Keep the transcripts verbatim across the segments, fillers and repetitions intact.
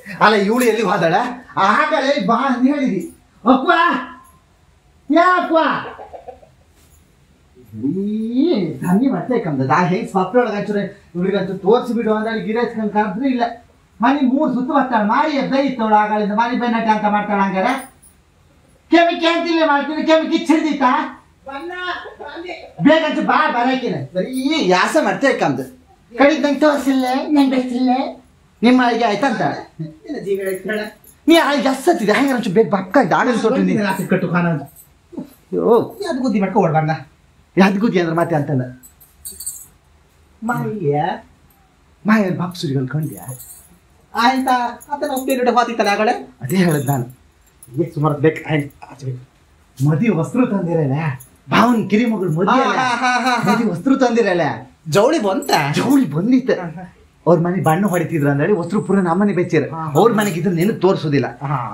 ಅಲ್ಲ ಇವಳು ಎಲ್ಲಿ ಹೋದಾಳ ಆಗಲೇ ಬಾ ಅಂತ ಹೇಳಿದಿ ಅಪ್ಪ ಯಾಪ್ಪ ಈ ಧನ್ಯ ಮತ್ತೆ ಕಂದದ ಆ ಹೆಂಗ್ ಸ್ವಪ್ನ ಒಳಗಂಚೂರೆ ಇವಳಿಗಂತೂ ತೋರಿಸಿ ಬಿಡು ಅಂದ್ರೆ ಗಿರೇಸ್ಕೊಂಡು ಕರೆದ್ರೂ ಇಲ್ಲ ಮನೆ ಮೂರು ಸುತ್ತ ಬರ್ತಾಳ ಮಾರಿ ಬೈತವಳು ಆಗಳಿಂದ ಮನೆ ಬೆನ್ನಟ್ಟ ಅಂತ ಮಾಡ್ತಾಳ ಹಂಗಾರ ಕೆಮಿ ಕ್ಯಾಂತಿಲ್ಲ ಮಾಡ್ತೀನಿ ಕೆಮಿ ಕಿಚ್ಚಿಡ್ದಿತ್ತ ಬೇಕಂತ ಬಾ ಬರಾಕಿನ ಬರೀ ಯಾಸ ಮಾಡ್ತೇ ಕಂದು ಕಡಿದ್ ನಂಗೆ ತೋರಿಸಿಲ್ಲ ನಂಗೆ ಬೇಕಿಲ್ಲ ನಿಮ್ಮ ಅಳಿಗೆ ಆಯ್ತಂತ ನೀ ಅಳಿಗೆ ಜಾಸ್ತಿದೆ ಹಂಗಾರ ಒಂಚೂರು ಬೇಗ ಬಕ್ಕ ದಾಳಿ ತೊಟ್ಟು ಕಟ್ಟು ಖಾನ ಅಯ್ಯೋ ಅದು ಗುದ್ದಿ ಮಾಡ್ಕೊ ಹೊಡ್ಬಣ್ಣ ಯಾವ್ದು ಗುದ್ದಿ ಅಂದ್ರೆ ಮತ್ತೆ ಅಂತಲ್ಲ ಮಾಯ ಮಾಯ ಬಾಪ್ ಸುರಿ ಕಲ್ಕೊಂಡ್ಯಾ ಆಯ್ತಾ ಅದನ್ನ ಒಪ್ಪಿನ ಹೋತಿತ್ತಲ್ಲ ಆಗಳೆ ಅದೇ ಹೇಳದ್ ನಾನು ಸುಮಾರು ಬೇಕು ಮದಿ ವಸ್ತ್ರ ತಂದಿರಲ್ಲ ಭಾವನ್ ಕಿರಿ ಮಗಳು ಮದಿ ಮದಿ ವಸ್ತ್ರ ತಂದಿರಲ್ಲ ಜವಳಿ ಬಂತ ಜವಳಿ ಬಂದಿತ್ತ ಅವ್ರ ಮನೆ ಬಣ್ಣ ಹೊಡಿತಿದ್ರು ಅಂದೇಳಿ ವಸ್ತ್ರ ಪೂರ ನಮ್ಮನೆ ಬೆಚ್ಚಿರ ಅವ್ರ ಮನೆಗೆ ಇದ್ರ ನೆನಪು ತೋರಿಸೋದಿಲ್ಲ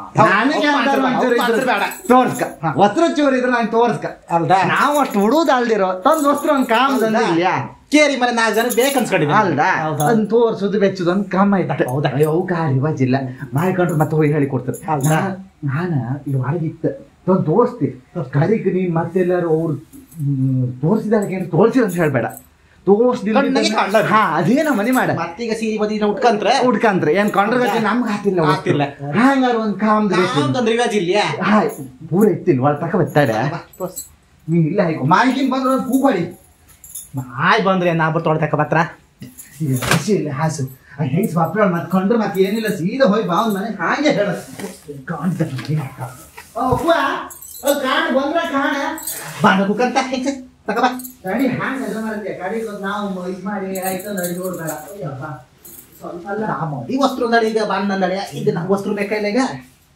ತೋರ್ಸ್ಕ ವಸ್ತ್ರ ಚೋರ್ ಇದ್ರೆ ನಂಗೆ ತೋರ್ಸ್ಕ ಅಲ್ದ ನಾವು ಅಷ್ಟು ಹುಡುದ ಅಲ್ದಿರೋ ತಂದ್ ವಸ್ತ್ರ ಒಂದ್ ಕಾಮ್ ತಂದಿಲ್ಲ ಕೇರಿ ಮನೆ ನಾಲ್ಕು ಜನ ಬೇಕನ್ಸ್ಕೊಂಡಿದ್ದೆ ಅಲ್ದ ಅದನ್ನ ತೋರ್ಸೋದು ಬೆಚ್ಚೋದು ಒಂದ್ ಕಾಮ ಆಯ್ತು ಹೌದಾ ಅಯ್ಯೋ ಗಾರಿ ರಿವಾಜಿಲ್ಲ ಮಾಡ್ಕೊಂಡ್ರೆ ಮತ್ತೆ ಹೋಗಿ ಹೇಳಿ ಕೊಡ್ತಾರೆ ನಾನ ಇಲ್ಲಿ ಹೊರಗಿತ್ತ ತಂದು ತೋರಿಸ್ತಿ ಕಡೆಗೆ ನೀನ್ ಮತ್ತೆಲ್ಲಾರು ಅವ್ರು ತೋರಿಸಿದಾಗ ತೋರಿಸಿ ಅಂತ ಹೇಳ್ಬೇಡ ತೋರ್ಸ್ದಿಲ್ಲ ಹಾ ಅದೇನ ಮನೆ ಮಾಡ ಮತ್ತೀಗ ಸೀರೆ ಬದಿ ಉಟ್ಕಂತ್ರ ಉಟ್ಕಂತ್ರ ಏನ್ ಕೊಂಡ್ರ ನಮ್ಗೆ ಹಾತಿಲ್ಲ ಆಗ್ತಿಲ್ಲ ಹಂಗಾರ ಒಂದ್ ಕಾಮ್ದು ರಿವಾಜ್ ಇಲ್ಲ ಹಾ ಪೂರ ಇತ್ತಿಲ್ಲ ಒಳ ತಕ ಬತ್ತಾಡ ನೀ ಇಲ್ಲ ಹಾಕೋ ಮಾಹಿತಿನ ಬಂದ್ರೆ ಒಂದು ಕೂಬಾಡಿ ಮಾಯ್ ಬಂದ್ರೆ ನಾ ಬರ್ ತೊಳೆ ತಕ ಬತ್ರ ಖುಷಿ ಇಲ್ಲ ಹಾಸು ಹೆಂಗ್ ಸ್ವಪ್ನ ಮತ್ತೆ ಕೊಂಡ್ರೆ ಮತ್ತೆ ಏನಿಲ್ಲ ಸೀದಾ ಹೋಗಿ ಬಾವನ್ ಮನೆ ಹಾಗೆ ಹೇಳ ಕಾಣ ಬಂದ್ರ ಕಾಣ ಬಾಂಡ ಕುಕ್ಕಂತ ಹೆಚ್ಚು ತಕ ಬಾ ಗಾಡಿ ಹ್ಯಾಂಗ ಎಲ್ಲ ಮಾಡಿದ್ದೆ ಗಾಡಿಗೆ ನಾವು ಇದು ಮಾಡಿ ಆಯ್ತು ನಡಿ ನೋಡ್ಬೇಡ ಸ್ವಲ್ಪ ಅಲ್ಲ ಈ ವಸ್ತ್ರ ನಡಿ ಈಗ ಬಾಂಡ್ ನಡಿ ಇದು ನಂಗೆ ವಸ್ತ್ರ ಬೇಕಾಗಿಲ್ಲ ಈಗ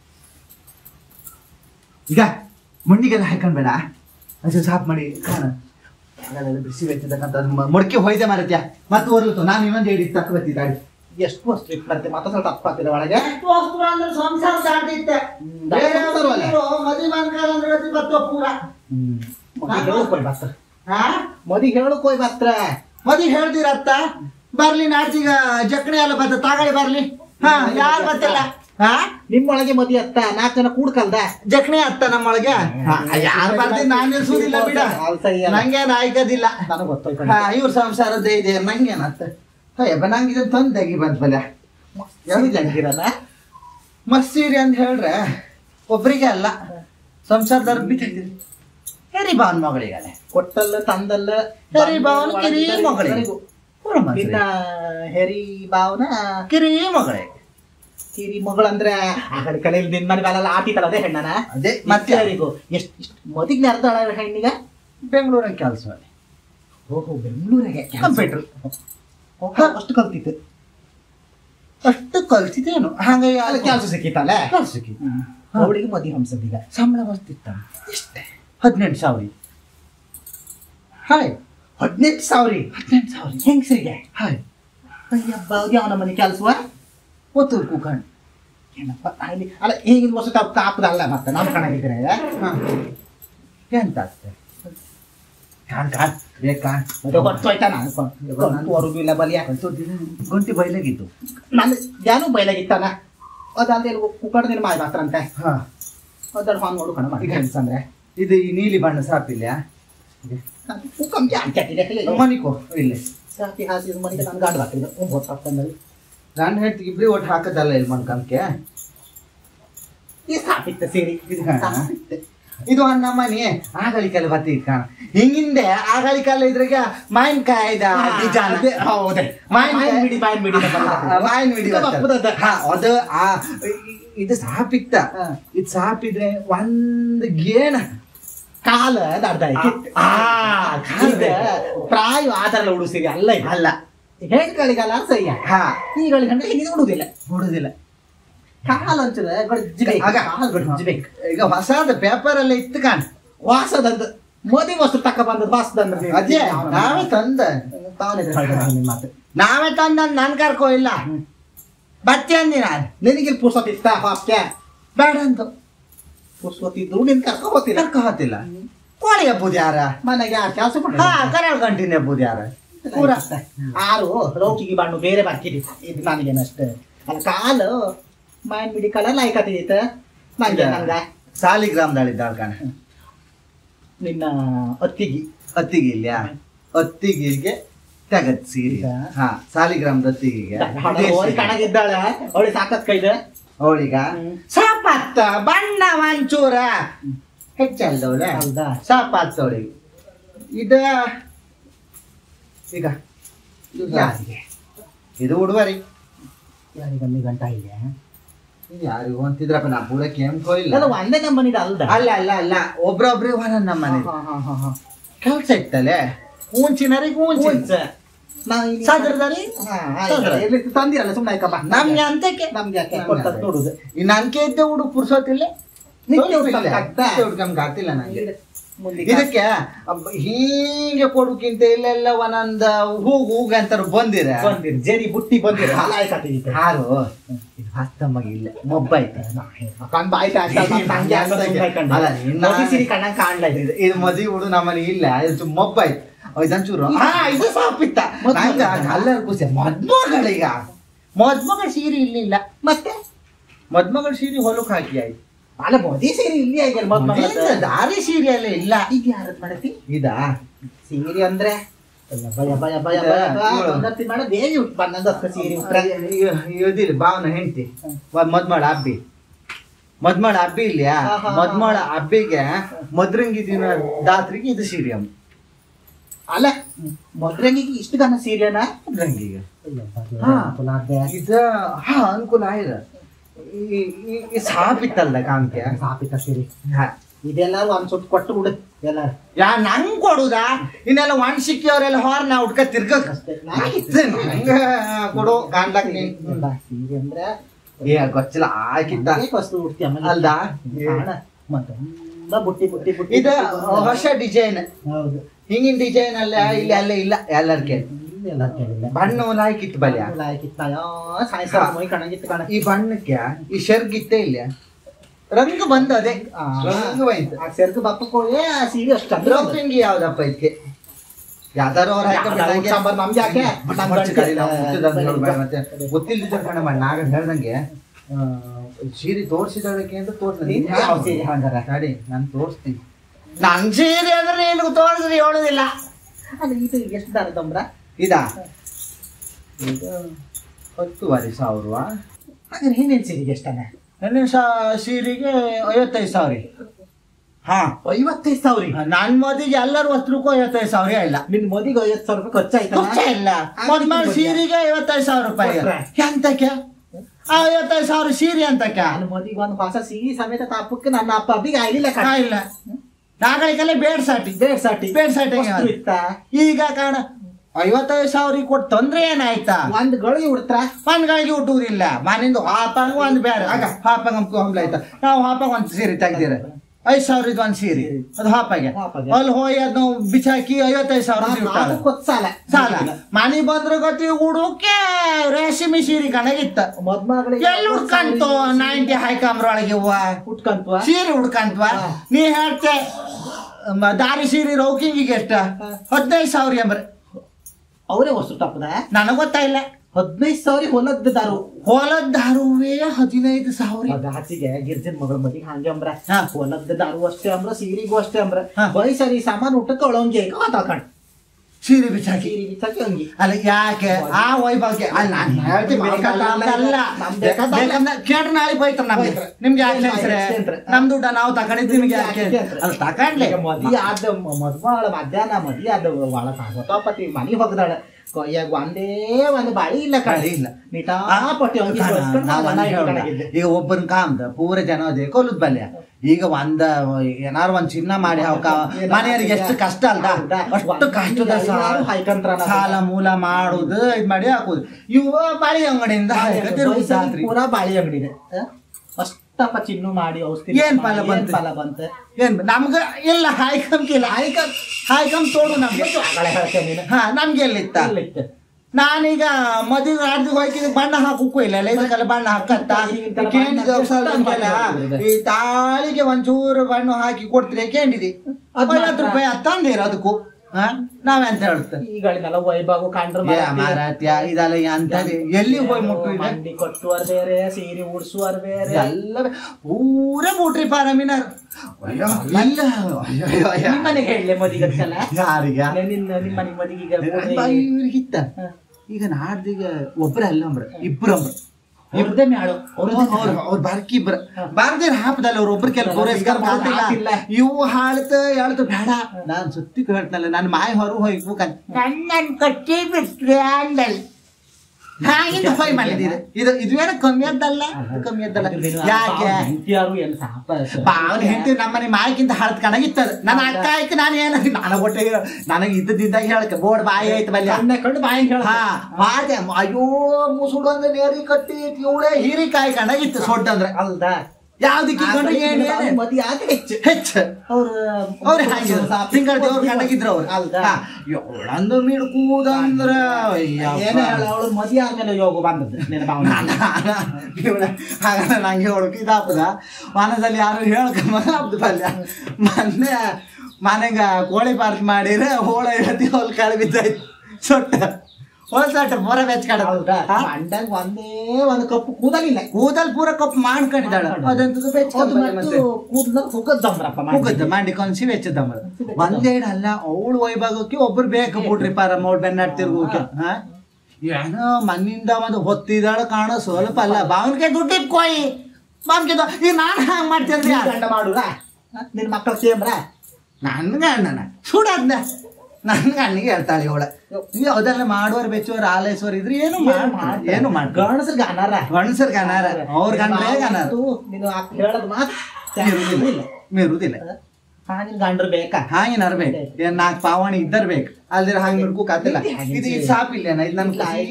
ಈಗ ಮಣ್ಣಿಗೆಲ್ಲ ಹಾಕೊಂಡ್ಬೇಡ ಅದು ಸಾಫ್ ಮಾಡಿ ಕಾಣ ಹಾಗಾದ್ರೆ ಬಿಸಿ ಬೆಚ್ಚಿದ್ದಕ್ಕಂತ ಮೊಡಕೆ ಹೋಯ್ದೆ ಮಾರತ್ಯ ಮತ್ತೆ ಹೊರಲ್ತು ನಾನು ಇನ್ನೊಂದು ಹೇಳಿ ತಕ್ಕ ಬತ್ತಿ ಗಾಡಿ ಎಷ್ಟು ವಸ್ತು ಇಟ್ಟು ಮತ್ತೆ ಮತ್ತೆ ಸ್ವಲ್ಪ ತಪ್ಪ ಆಗ್ತಿದೆ ಒಳಗೆ ವಸ್ತು ಅಂದ್ರೆ ಸಂಸಾರ ದಾಟಿತ್ತೆ ಮದಿ ಮನ್ಕಾಲ ಅಂದ್ರೆ ಬತ್ತ ಪೂರ ಹೇಳಕೋಯ್ ಬತ್ತ ಮದಿ ಹೇಳಕೋಯ್ ಬತ್ರ ಮದಿ ಹೇಳ್ದಿರತ್ತ ಬರ್ಲಿ ನಾಡ್ತೀಗ ಜಕ್ಣಿ ಎಲ್ಲ ಬತ್ತ ತಾಗಳಿ ಬರ್ಲಿ ಹಾ ಯಾರು ಬತ್ತಿಲ್ಲ ಹಾ ನಿಮ್ಮೊಳಗೆ ಮದಿ ಅತ್ತ ನಾಲ್ಕು ಜನ ಕೂಡ್ಕಲ್ದ ಜಕ್ಣಿ ಅತ್ತ ನಮ್ಮೊಳಗೆ ಯಾರು ಬರ್ತೀನಿ ನಾನು ನಿಲ್ಸುದಿಲ್ಲ ಬಿಡ ನಂಗೇನು ಆಯ್ಕದಿಲ್ಲ ನನಗೆ ಗೊತ್ತಾಯ್ತು ಹಾ ಇವ್ರ ಸಂಸಾರದ್ದೇ ಇದೆ ನಂಗೇನತ್ತ ಅಯ್ಯಪ್ಪ ನಂಗೆ ಇದು ತಂದಾಗಿ ಬಂದ್ಬಲ್ಲ ಯಾವ್ದಿರಲ್ಲ ಮಸ್ಸೀರಿ ಅಂತ ಹೇಳ್ರೆ ಒಬ್ರಿಗೆ ಅಲ್ಲ ಸಂಸಾರದಾರ ಬಿಟ್ಟಿದ್ದೀರಿ ಹೆರಿ ಭಾವನ್ ಮಗಳಿಗಲ್ಲ ಕೊಟ್ಟಲ್ಲ ತಂದಲ್ಲ ಹೆರಿ ಭಾವನ ಕಿರಿ ಮಗಳಿಗೂ ಇನ್ನ ಹೆರಿ ಭಾವನ ಕಿರಿ ಮಗಳಿಗೆ ಕಿರಿ ಮಗಳಂದ್ರೆ ಆ ಕಡೆ ಕಡೆಯಲ್ಲಿ ನಿನ್ ಮನೆ ಕಾಲೆಲ್ಲ ಆಟಿತಲ್ಲ ಅದೇ ಹೆಣ್ಣನ ಅದೇ ಮತ್ತೆ ಯಾರಿಗೂ ಎಷ್ಟು ಇಷ್ಟು ಮದಿಗೆ ಅರ್ಧ ಹೆಣ್ಣಿಗ ಬೆಂಗಳೂರಾಗ ಕೆಲಸ ಓಹೋ ಬೆಂಗಳೂರಿಗೆ ಕಂಪ್ಯೂಟರ್ ಅಷ್ಟು ಕಲ್ತಿತ್ತು ಅಷ್ಟು ಕಲ್ತಿದ್ದೇನು ಹಾಗಾಗಿ ಕೆಲಸ ಸಿಕ್ಕಿತ್ತಲ್ಲ ಕೆಲಸ ಸಿಕ್ಕಿತ್ತು ಅವಳಿಗೆ ಮದಿ ಹಂಸದೀಗ ಸಂಬಳ ಬರ್ತಿತ್ತ ಇಷ್ಟೇ ಹದಿನೆಂಟು ಸಾವಿರ ಹಾಯ್ ಹದಿನೆಂಟು ಸಾವಿರ ಹದಿನೆಂಟು ಸಾವಿರ ಹೆಂಗಸರಿಗೆ ಹಾಯ್ ಅಯ್ಯಬ್ಬ ಅವನ ಮನೆ ಕೆಲಸವ ಒತ್ತೂರು ಕೂಕಂಡು ಏನಪ್ಪ ಅಲ್ಲಿ ಅಲ್ಲ ಈಗಿನ ವರ್ಷ ತಪ್ಪು ತಾಪದಲ್ಲ ಮತ್ತೆ ನಮ್ಮ ಕಣಗಿದ್ರೆ ಎಂತ ಕಾಣ್ ಕಾಣ್ ಬೇಗ ಕಾಣ್ ಗೊತ್ತಾಯ್ತಾ ನಾನು ಅರುಬು ಇಲ್ಲ ಬಲಿ ಹಾಕಂತು ಗಂಟಿ ಬಯಲಾಗಿತ್ತು ನಾನು ಯಾನು ಬಯಲಾಗಿತ್ತಾನ ಅದಲ್ದೆ ಕುಕ್ಕಡ್ದಿನ ಮಾಯ ಮಾತ್ರಂತೆ ಹಾಂ ಅದ್ರ ಹಾಂಗೆ ನೋಡು ಕಣ ಮಾಡಿ ಅಂದ್ರೆ ಇದು ಈ ನೀಲಿ ಬಣ್ಣ ಸಾಪಿಲ್ಲ ಮನಿಕೋ ಇಲ್ಲಿ ಸಾಪಿ ಹಾಸಿದ ಮನಿಗೆ ನಾನು ಗಾಂಡು ಹಾಕಿದ್ದು ಒಂಬತ್ತು ಹಾಕೊಂಡಲ್ಲಿ ಗಂಡು ಹೇಳ್ತಿ ಇಬ್ಬರಿ ಒಟ್ಟು ಹಾಕೋದಲ್ಲ ಇಲ್ಲಿ ಮನ್ಕಂಕೆ ಈ ಸಾಪಿತ್ತ ಸೇರಿ ಇದು ನಮ್ಮನಿ ಆಗಳಿಕಲ್ಲ ಬತ್ತಿ ಕಾಣ ಹಿಂಗಿಂದೆ ಆಗಳಿಕಲ್ಲ ಇದ್ರಾಗ ಮಾವಿನಕಾಯ್ದ ಹೌದೇ ಮಾವಿನ ಬಿಡಿ ಮಾವಿನ ಬಿಡಿ ಮಾವಿನ ಬಿಡಿ ಅದು ಆ ಇದು ಸಾಪಿತ್ತ ಇದು ಸಾಪಿದ್ರೆ ಒಂದ್ ಗೇಣ ಕಾಲ ಅರ್ಧ ಪ್ರಾಯ ಆತರ ಉಡಿಸಿರಿ ಅಲ್ಲ ಅಲ್ಲ ಹೆಣ್ಗಳಿಗಲ್ಲ ಸಹ್ಯ ಹಾ ಈಗಳಿಗಂದ್ರೆ ಹಿಂಗೆ ಉಡುದಿಲ್ಲ ಉಡುದಿಲ್ಲ ಕಾಲ ಅಂಚದ ಗಡ್ಜಿಬೇಕು ಈಗ ಹೊಸದ ಪೇಪರ್ ಎಲ್ಲ ಇತ್ತು ಕಾಣ ವಾಸದಂದು ಮೋದಿ ವಸ್ತು ತಕ್ಕ ಬಂದದ್ದು ವಾಸದಂದ್ರೆ ಅದೇ ನಾವೇ ತಂದ ಮಾತು ನಾವೇ ತಂದ ನನ್ ಕರ್ಕೋ ಇಲ್ಲ ಬತ್ತೆ ಅಂದಿ ನಾನು ನಿನಗೆ ಪುರ್ಸೊತ್ತಿತ್ತ ಹಾಪ್ಯ ಬೇಡ ಅಂತ ಪುರ್ಸೊತ್ತಿದ್ರು ನಿನ್ ಕರ್ಕೊ ಹೋತಿಲ್ಲ ಕರ್ಕೊ ಹೋತಿಲ್ಲ ಕೋಳಿ ಹಬ್ಬುದು ಯಾರ ಮನೆಗೆ ಯಾರು ಕೆಲಸ ಹಾ ಕರಾಳ ಗಂಟಿನ ಹಬ್ಬುದು ಯಾರ ಪೂರ ಆರು ಲೌಕಿಗೆ ಬಣ್ಣು ಬೇರೆ ಬರ್ತಿದ್ದಿ ಇದು ನನಗೇನಷ್ಟೇ ಅಲ್ಲ ಕಾಲು ಮೈನ್ ಬಿಡಿ ಕಲರ್ ಲಾಯ್ಕತ್ತೈತೆ ನಂಗೆ ನಂಗ ಸಾಲಿಗ್ರಾಮದಳಿದ್ದಾಳ ಕಣ ನಿನ್ನ ಅತ್ತಿಗಿ ಅತ್ತಿಗೆ ಇಲ್ಯಾ ಅತ್ತಿಗೆಗೆ ತಗತ್ ಸೀರೆ ಹಾ ಸಾಲಿಗ್ರಾಮದ ಅತ್ತಿಗೆಗೆ ಕಣಗಿದ್ದಾಳೆ ಅವಳಿಗೆ ಸಾಕತ್ ಕೈದೆ ಅವಳಿಗ ಸಾಪತ್ತ ಬಣ್ಣ ಮಂಚೂರ ಹೆಚ್ಚಲ್ದವಳೆ ಸಾಪಾತ್ ಅವಳಿಗೆ ಇದ ಈಗ ಯಾರಿಗೆ ಇದು ಉಡುವರಿ ಯಾರಿಗಮ್ಮಿ ಗಂಟ ಇದೆ ಯಾರಿಗೂ ಅಂತಿದ್ರಪ್ಪ ನಾ ಪೂರ ಕೆಂಪು ಇಲ್ಲ ಒಂದೇ ನಮ್ಮನಿ ಅಲ್ದ ಅಲ್ಲ ಅಲ್ಲ ಅಲ್ಲ ಒಬ್ರೊಬ್ರಿಗೆ ಒಂದೊಂದು ನಮ್ಮನೆ ಕೆಲ್ಸ ಇತ್ತಲೆ ಹೂಂಚಿನರಿಗೆ ಹೂಂಚಿ ತಂದಿರಲ್ಲ ಸುಮ್ಮನೆ ನಮ್ಗೆ ಅಂತಕ್ಕೆ ನಮ್ಗೆ ನೋಡುದು ಇನ್ನು ಅಂಕೆ ಇದ್ದೆ ಹುಡುಗ ಪುರ್ಸೋತಿಲ್ಲ ಹುಡ್ಕಂಗೆ ಆಗ್ತಿಲ್ಲ ನಂಗೆ ಇದಕ್ಕೆ ಹೀಗೆ ಕೊಡುಕಿಂತ ಇಲ್ಲೆಲ್ಲ ಒಂದೊಂದ ಹೂಗ್ ಹೂಗ್ ಅಂತಾರ ಬಂದಿರ ಬಂದಿರ ಜರಿ ಬುಟ್ಟಿ ಬಂದಿರ ಹಾರು ಹಸ್ತಮ್ಮಗೆ ಇಲ್ಲ ಮೊಬ್ಬಾಯ್ತು ಇದು ಮದಿ ಹುಡು ನಮ್ಮನೆ ಇಲ್ಲ ಇದು ಮೊಬ್ಬಾಯ್ತು ಇದಂಚೂರು ಹಾ ಇದು ಸಾಪಿತ್ತ ಅಲ್ಲರ ಖುಷಿ ಮದ್ಮಗಳೀಗ ಮದ್ಮಗಳ ಸೀರೆ ಇರ್ಲಿಲ್ಲ ಮತ್ತೆ ಮದ್ಮಗಳ ಸೀರೆ ಹೊಲಕ್ ಹಾಕಿ ಆಯ್ತು ಅಲ್ಲ ಮದಿ ಸೀರೆ ಇಲ್ಲಿ ಆಗಿಲ್ಲ ದಾರಿ ಸೀರೆ ಎಲ್ಲ ಇಲ್ಲ ಈಗ ಯಾರದ್ ಮಾಡತಿ ಇದಾ ಸೀರೆ ಅಂದ್ರೆ ಭಯ ಭಯ ಭಯ ಭಯ ಮಾಡ ಬೇಗ ಬಂದ ಸೀರೆ ಇದಿಲ್ಲ ಭಾವನ ಹೆಂಡತಿ ಮದ್ಮಾಳ ಹಬ್ಬಿ ಮದ್ಮಾಳ ಹಬ್ಬಿ ಇಲ್ಯಾ ಮದ್ಮಾಳ ಹಬ್ಬಿಗೆ ಮದ್ರಂಗಿ ದಿನ ದಾತ್ರಿಗೆ ಇದು ಸೀರೆ ಅಮ್ಮ ಅಲ್ಲ ಮದ್ರಂಗಿಗೆ ಇಷ್ಟು ಗನ ಸೀರೆನಾ ಮದ್ರಂಗಿಗೆ ಇದು ಹಾ ಅನುಕೂಲ ಆಯ್ದ ಈ ಸಾಪಿತ್ತಲ್ಲ ಕಾಂತೆ ಸಾಪಿತ ಸೀರೆ ಇದೆಲ್ಲ ಒಂದ್ ಸುಟ್ಟು ಕೊಟ್ಟು ಬಿಡು ಎಲ್ಲ ಯಾ ನಂಗ್ ಕೊಡುದಾ ಇನ್ನೆಲ್ಲ ಒಣ್ ಸಿಕ್ಕಿಯವ್ರೆಲ್ಲ ಹೊರ ನಾ ಉಟ್ಕ ತಿರ್ಗಕ್ ನಂಗ ಕೊಡು ಕಾಣ್ಲಕ್ ನೀನ್ ಸೀರೆ ಅಂದ್ರೆ ಏ ಗೊತ್ತಿಲ್ಲ ಹಾಕಿದ್ದ ವಸ್ತು ಉಡ್ತಿ ಆಮೇಲೆ ಅಲ್ದಾ ಮತ್ತೆ ಬುಟ್ಟಿ ಬುಟ್ಟಿ ಬುಟ್ಟಿ ಇದು ಹೊಸ ಡಿಸೈನ್ ಹೌದು ಹಿಂಗಿನ ಡಿಸೈನ್ ಅಲ್ಲ ಇಲ್ಲಿ ಅಲ್ಲೇ ಇಲ್ಲ ಎಲ್ಲರ ಕೇಳಿ ಬಣ್ಣ ಲಾಯ್ಕಿತ್ತು ಬಲ್ಯ ಈ ಬಣ್ಣಕ್ಕೆ ಈ ಶರ್ಗಿತ್ತೇ ಇಲ್ಲ ರಂಗ ಬಂದ ಅದೇ ರಂಗ ಬೈತು ಸೆರ್ಗು ಬಪ್ಪಕೋಯೇ ಆ ಸೀರೆ ಅಷ್ಟು ರಂಗಿ ಯಾವ್ದಪ್ಪ ಇದಕ್ಕೆ ಯಾವ್ದಾರು ಅವ್ರ ಸಾಂಬಾರ್ ನಮ್ಗೆ ಯಾಕೆ ಮತ್ತೆ ಗೊತ್ತಿಲ್ಲ ಕಣ ನಾಗ ಹೇಳ್ದಂಗೆ ಸೀರೆ ತೋರ್ಸಿದಕ್ಕೆ ಅಂತ ತೋರ್ಸಿ ಗಾಡಿ ನಾನು ತೋರಿಸ್ತೀನಿ ನನ್ ಸೀರೆ ಅಂದ್ರೆ ನೀನು ತೋರಿಸ್ರಿ ಹೇಳುದಿಲ್ಲ ಅದು ಇದು ಎಷ್ಟು ದಾರ ತಂಬ್ರ ಇದಾ ಇದು ಹತ್ತುವರೆ ಸಾವಿರ ಹಾಗಾದ್ರೆ ಏನೇನು ಸೀರೆಗೆ ಎಷ್ಟಾನೆ ನನ್ನ ಸೀರೆಗೆ ಐವತ್ತೈದು ಸಾವಿರ ಹಾ ಐವತ್ತೈದು ಸಾವಿರ ನನ್ ಮದಿಗೆ ಎಲ್ಲರೂ ವಸ್ತ್ರಕ್ಕೂ ಐವತ್ತೈದು ಸಾವಿರ ಇಲ್ಲ ನಿನ್ ಮದಿಗೆ ಐವತ್ತು ಸಾವಿರ ರೂಪಾಯಿ ಖರ್ಚಾಯ್ತು ಖರ್ಚ ಇಲ್ಲ ಮದ್ಮಾಳ ಸೀರೆಗೆ ಐವತ್ತೈದು ಸಾವಿರ ರೂಪಾಯಿ ಎಂತಕ್ಕೆ ಐವತ್ತೈದು ಸಾವಿರ ಸೀರೆ ಅಂತಕ್ಕೆ ನನ್ನ ಮದಿಗೆ ಒಂದು ಹೊಸ ಸೀರೆ ಸಮೇತ ತಾಪಕ್ಕೆ ನನ್ನ ಅಪ್ಪ ಅಬ್ಬಿಗೆ ಆಗಿಲ್ಲ ಇಲ್ಲ ನಾಗಳಿಗೆಲ್ಲ ಬೇಡ್ ಸಾಟಿ ಬೇಡ್ ಸಾಟಿ ಬೇಡ್ ಸಾಟಿ ಈಗ ಕಾಣ ಐವತ್ತೈದು ಸಾವಿರ ಕೊಟ್ಟು ತೊಂದ್ರೆ ಏನಾಯ್ತಾ ಒಂದ್ ಗಳಿಗೆ ಉಡ್ತಾರ ಒಂದ್ ಗಳಿಗೆ ಉಟ್ಟುವುದಿಲ್ಲ ಮನೆಯಿಂದ ಹಾಪಂಗ ಒಂದ್ ಬೇರೆ ಆಗ ಹಾಪಂಗ ಹಂಬ್ಲ ಆಯ್ತಾ ನಾವು ಹಾಪಂಗ ಒಂದ್ ಸೀರೆ ತೆಗ್ದಿರ ಐದ್ ಸಾವಿರ ಇದು ಒಂದ್ ಸೀರೆ ಅದು ಹಾಪಾಗೆ ಅಲ್ಲಿ ಹೋಗಿ ಅದ್ ನಾವು ಬಿಚಾಕಿ ಐವತ್ತೈದು ಸಾವಿರ ಸಾಲ ಸಾಲ ಮನಿ ಬಂದ್ರೆ ಗತಿ ಹುಡುಕೆ ರೇಷ್ಮೆ ಸೀರೆ ಕಣಗಿತ್ತ ಮದ್ಮಗಳು ಎಲ್ಲಿ ಹುಡ್ಕಂತು ನೈಂಟಿ ಹೈಕಂಬ್ರೊಳಗೆ ಹೂವ ಉಟ್ಕಂತ್ವ ಸೀರೆ ಹುಡ್ಕಂತ್ವ ನೀ ಹೇಳ್ತೆ ದಾರಿ ಸೀರೆ ರೌಕಿಂಗಿಗೆ ಎಷ್ಟ ಹದಿನೈದು ಸಾವಿರ ಎಂಬ್ರೆ ಅವರೇ ವಸ್ತು ತಪ್ಪದ ನನಗ್ ಗೊತ್ತಾಯಿಲ್ಲ ಹದಿನೈದು ಸಾವಿರ ಹೊಲದ ದಾರು ಹೊಲದ ದಾರುವೇ ಹದಿನೈದು ಸಾವಿರ ಆಚೆಗೆ ಗಿರ್ಜನ್ ಮಗಳ ಮದಿಗೆ ಹಂಗೆ ಅಂಬ್ರ ಹೊಲದ ದಾರು ಅಷ್ಟೇ ಅಂಬ್ರ ಸೀರೆಗೂ ಅಷ್ಟೇ ಅಂಬ್ರ ಬೈ ಸರಿ ಸಾಮಾನು ಊಟಕ್ಕೆ ಒಳಂಗೆ ತಕೊಂಡ್ ಸೀರೆ ಬಿಚ್ಚಾಕಿ ಸೀರೆ ಬಿಚ್ಚಾಕಿ ಹಂಗಿ ಅಲ್ಲ ಯಾಕೆ ಆ ವೈಭವಕ್ಕೆ ಅಲ್ಲ ನಾನು ಹೇಳ್ತೀನಿ ಕೇಳ್ರಿ ನಾಳೆ ಬೈತಾರ ನಮ್ಗೆ ನಿಮ್ಗೆ ಯಾಕೆ ಹೇಳ್ತಾರೆ ನಮ್ ದುಡ್ಡ ನಾವು ತಕೊಂಡಿದ್ ನಿಮ್ಗೆ ಯಾಕೆ ಅಲ್ಲ ತಕೊಂಡ್ಲಿ ಮದಿ ಆದ ಮದ್ಮಗಳ ಮಧ್ಯಾಹ್ನ ಮದಿ ಆದ ಒಳಗ ಗೊತ್ತಾಪತಿ ಮನಿ ಹೋಗದಾಳ ಕೊಯ್ಯಾಗ ಒಂದೇ ಒಂದು ಬಾಳಿ ಇಲ್ಲ ಕಳಿ ಇಲ್ಲ ನಿಟಾಪಟ್ಟಿ ಈಗ ಒಬ್ಬನ ಕಾಮ್ದ ಪೂರ ಜನ ಅದೇ ಕೊಲ್ಲದ್ ಬಲ್ಯ ಈಗ ಒಂದ ಏನಾರು ಒಂದ್ ಚಿನ್ನ ಮಾಡಿ ಅವಕ ಮನೆಯವ್ರಿಗೆ ಎಷ್ಟು ಕಷ್ಟ ಅಲ್ದ ಅಷ್ಟು ಕಷ್ಟದ ಸಾಲ ಮೂಲ ಮಾಡುದು ಇದ್ ಮಾಡಿ ಹಾಕುದು ಇವ ಬಾಳಿ ಅಂಗಡಿಯಿಂದ ಪೂರ ಬಾಳಿ ಅಂಗಡಿ ಇದೆ ಅಷ್ಟಪ್ಪ ಚಿನ್ನು ಮಾಡಿ ಔಷಧಿ ಏನ್ ಫಲ ಬಂತ ಫಲ ಬಂತ ಏನ್ ನಮ್ಗ ಇಲ್ಲ ಹಾಯ್ಕಂಕಿಲ್ಲ ಹಾಯ್ಕ ಹಾಯ್ಕಂಪ್ ತೋಡು ನಮ್ಗೆ ಹಾ ನಮ್ಗೆ ಎಲ್ಲಿತ್ತ ನಾನೀಗ ಮದುವೆ ಆಡ್ದು ಹೋಗಿ ಬಣ್ಣ ಹಾಕಕ್ಕೂ ಇಲ್ಲ ಇದಕ್ಕೆಲ್ಲ ಬಣ್ಣ ಹಾಕತ್ತ ಈ ತಾಳಿಗೆ ಒಂಚೂರು ಬಣ್ಣ ಹಾಕಿ ಕೊಡ್ತೀರಿ ಕೇಳಿದಿ ಐವತ್ತು ರೂಪಾಯಿ ತಂದಿರ ಅದಕ್ಕೂ ನಾವೆಂತ ಹೇಳ್ತೇವೆ ಈಗಳಿಗೆಲ್ಲ ವೈಭವ ಕಂಡ್ರೆ ಮಾರಾತ್ಯ ಇದೆಲ್ಲ ಎಂತ ಎಲ್ಲಿ ಹೋಗಿ ಮುಟ್ಟು ಮಂಡಿ ಕೊಟ್ಟುವರ್ ಬೇರೆ ಸೀರೆ ಉಡ್ಸುವರ್ ಬೇರೆ ಎಲ್ಲ ಊರೇ ಬಿಟ್ರಿ ಪಾರಮಿನಾರ್ ನಿಮ್ಮನೆಗೆ ಹೇಳಲೆ ಮದಿಗತ್ತಲ್ಲ ಯಾರಿಗೆ ನಿನ್ನ ನಿಮ್ಮನೆ ಮದಿಗೆ ಇವ್ರಿಗಿತ್ತ ಈಗ ನಾಡ್ದೀಗ ಒಬ್ರ ಅಲ್ಲ ಅಂಬ್ರ ಇಬ್ರಂಬ್ರ ಇಬ್ರದೇ ಮ್ಯಾಳು ಅವ್ರ ಬಾರ್ಕಿ ಇಬ್ರ ಬಾರ್ದೇರ್ ಹಾಪದಲ್ಲ ಅವ್ರ ಒಬ್ರ ಕೆಲ ಪೂರೈಸ್ಕಾರ ಇವು ಹಾಳ್ತ ಹೇಳ್ತ ಬೇಡ ನಾನ್ ಸುತ್ತಿ ಹೇಳ್ತನಲ್ಲ ನಾನು ಮಾಯ ಹೊರ ಹೋಗ್ಬೇಕಂತ ನನ್ನ ಕಟ್ಟಿ ಬಿಟ್ರೆ ಅಂದಲ್ ಹಾಗಿಂದ ಹೊಯ್ ಮಾಡಿದ್ದೀರಿ ಇದು ಇದುವೇನ ಕಮ್ಮಿ ಅದ್ದಲ್ಲ ಕಮ್ಮಿ ಅದ್ದಲ್ಲ ಯಾಕೆ ಹೆಂಡತಿಯಾರು ಏನು ಸಾಪ ಪಾವನ ಹೆಂಡತಿ ನಮ್ಮನೆ ಮಾಯಕ್ಕಿಂತ ಹಳತ್ ಕಣಗಿತ್ತದ ನನ್ನ ಅಕ್ಕ ಆಯ್ಕೆ ನಾನು ಏನ ನಾನು ಒಟ್ಟೆ ನನಗೆ ಇದ್ದದಿಂದಾಗ ಹೇಳಕ್ಕೆ ಬೋರ್ಡ್ ಬಾಯಿ ಆಯ್ತು ಬಲ್ಯ ಅನ್ನ ಕಣ್ಣು ಬಾಯಿ ಹೇಳ ಹಾ ಮಾತೆ ಅಯ್ಯೋ ಮುಸುಡಂದ್ರೆ ನೇರಿ ಕಟ್ಟಿ ಇವಳೆ ಹೀರಿಕಾಯಿ ಕಣಗಿತ್ತು ಸೊಡ್ಡ ಅಂದ್ರೆ ಅಲ್ದಾ ಯಾವ್ದಕ್ಕೆ ಮದಿ ಆದ್ರೆ ಹೆಚ್ಚು ಹೆಚ್ಚು ಅವ್ರ ಅವ್ರ ಹಾಗೆ ತಿಂಗಳ ದೇವ್ರ ಕಣಗಿದ್ರು ಅವ್ರು ಅಲ್ದಾ ಇವಳಂದು ಮಿಡ್ಕೂದಂದ್ರ ಏನ ಹೇಳ ಅವಳು ಮದಿ ಆದ್ಮೇಲೆ ಯೋಗ ಬಂದದ್ದು ನಿನ್ನ ಭಾವನೆ ಹಾಗಾದ್ರೆ ನಂಗೆ ಹೇಳಕ್ ಇದಾಪದ ಮನದಲ್ಲಿ ಯಾರು ಹೇಳ್ಕಮ್ಮ ಹಬ್ದು ಪಲ್ಯ ಮೊನ್ನೆ ಮನೆಗ ಕೋಳಿ ಪಾರ್ಕ್ ಮಾಡಿದ್ರೆ ಹೋಳ ಹೇಳ್ತಿ ಹೊಲ್ ಕಳೆ ಬಿದ್ದಾಯ್ತು ಸೊಟ್ಟ ಹೋಲ್ಸಾಟ ಪೂರ ಬೆಚ್ಕಾಡ ಅಂಡಾಗ ಒಂದೇ ಒಂದು ಕಪ್ಪು ಕೂದಲಿಲ್ಲ ಕೂದಲ್ ಪೂರ ಕಪ್ಪು ಮಾಡ್ಕೊಂಡಿದ್ದಾಳ ಅದಂತದ್ದು ಬೆಚ್ಕೊಂಡು ಕೂದಲ ಹುಗದ್ದಮ್ರಪ್ಪ ಹುಗದ್ದ ಮಾಡಿ ಕನ್ಸಿ ಬೆಚ್ಚದಮ್ಮ ಒಂದೇಡ್ ಅಲ್ಲ ಅವಳು ವೈಭಾಗಕ್ಕೆ ಒಬ್ರು ಬೇಕು ಬಿಡ್ರಿ ಪಾರಮ್ಮ ಅವಳು ಬೆನ್ನಾಡ್ ತಿರ್ಗೋಕೆ ಹಾ ಏನೋ ಮಣ್ಣಿಂದ ಒಂದು ಹೊತ್ತಿದಾಳ ಕಾಣೋ ಸ್ವಲ್ಪ ಅಲ್ಲ ಬಾವನ್ಗೆ ದುಡ್ಡು ಇಟ್ಕೋಯಿ ಬಾವನ್ಗೆ ಈಗ ನಾನು ಹಂಗ ಮಾಡ್ತಿದ್ರಿ ಗಂಡ ಮಾಡುದ ನಿನ್ ಮಕ್ಕಳು ಸೇಮ್ರ ನನ್ಗ ಅಣ್ಣನ ಸುಡದ್ನ ನನ್ ಗಣ್ಣಿಗೆ ಹೇಳ್ತಾಳೆ ಇವಳ ನೀವು ಅದೆಲ್ಲ ಮಾಡುವರ್ ಬೆಚ್ಚುವರ್ ಆಲೈಸುವರ್ ಇದ್ರೆ ಏನು ಏನು ಮಾಡ ಗಣಸರ್ಗ ಅನಾರ ಗಣಸರ್ಗ ಅನಾರ ಅವ್ರ ಗಂಡ್ರೆ ಅನಾರ ನೀನು ಹೇಳದ್ ಮಾತ್ರ ಮೀರುದಿಲ್ಲ ಹಾಗಿನ ಗಂಡ್ರು ಬೇಕಾ ಹಾಗಿನ ಅರ್ಬೇಕು ಏನ್ ನಾಲ್ಕು ಪಾವಣಿ ಇದ್ದರ್ ಬೇಕು ಅಲ್ದಿರ ಹಂಗ್ ಮಿಡ್ಕು ಕಾತಿಲ್ಲ ಇದು ಇದು ಸಾಪಿಲ್ಲೇನ ಇದು ನನ್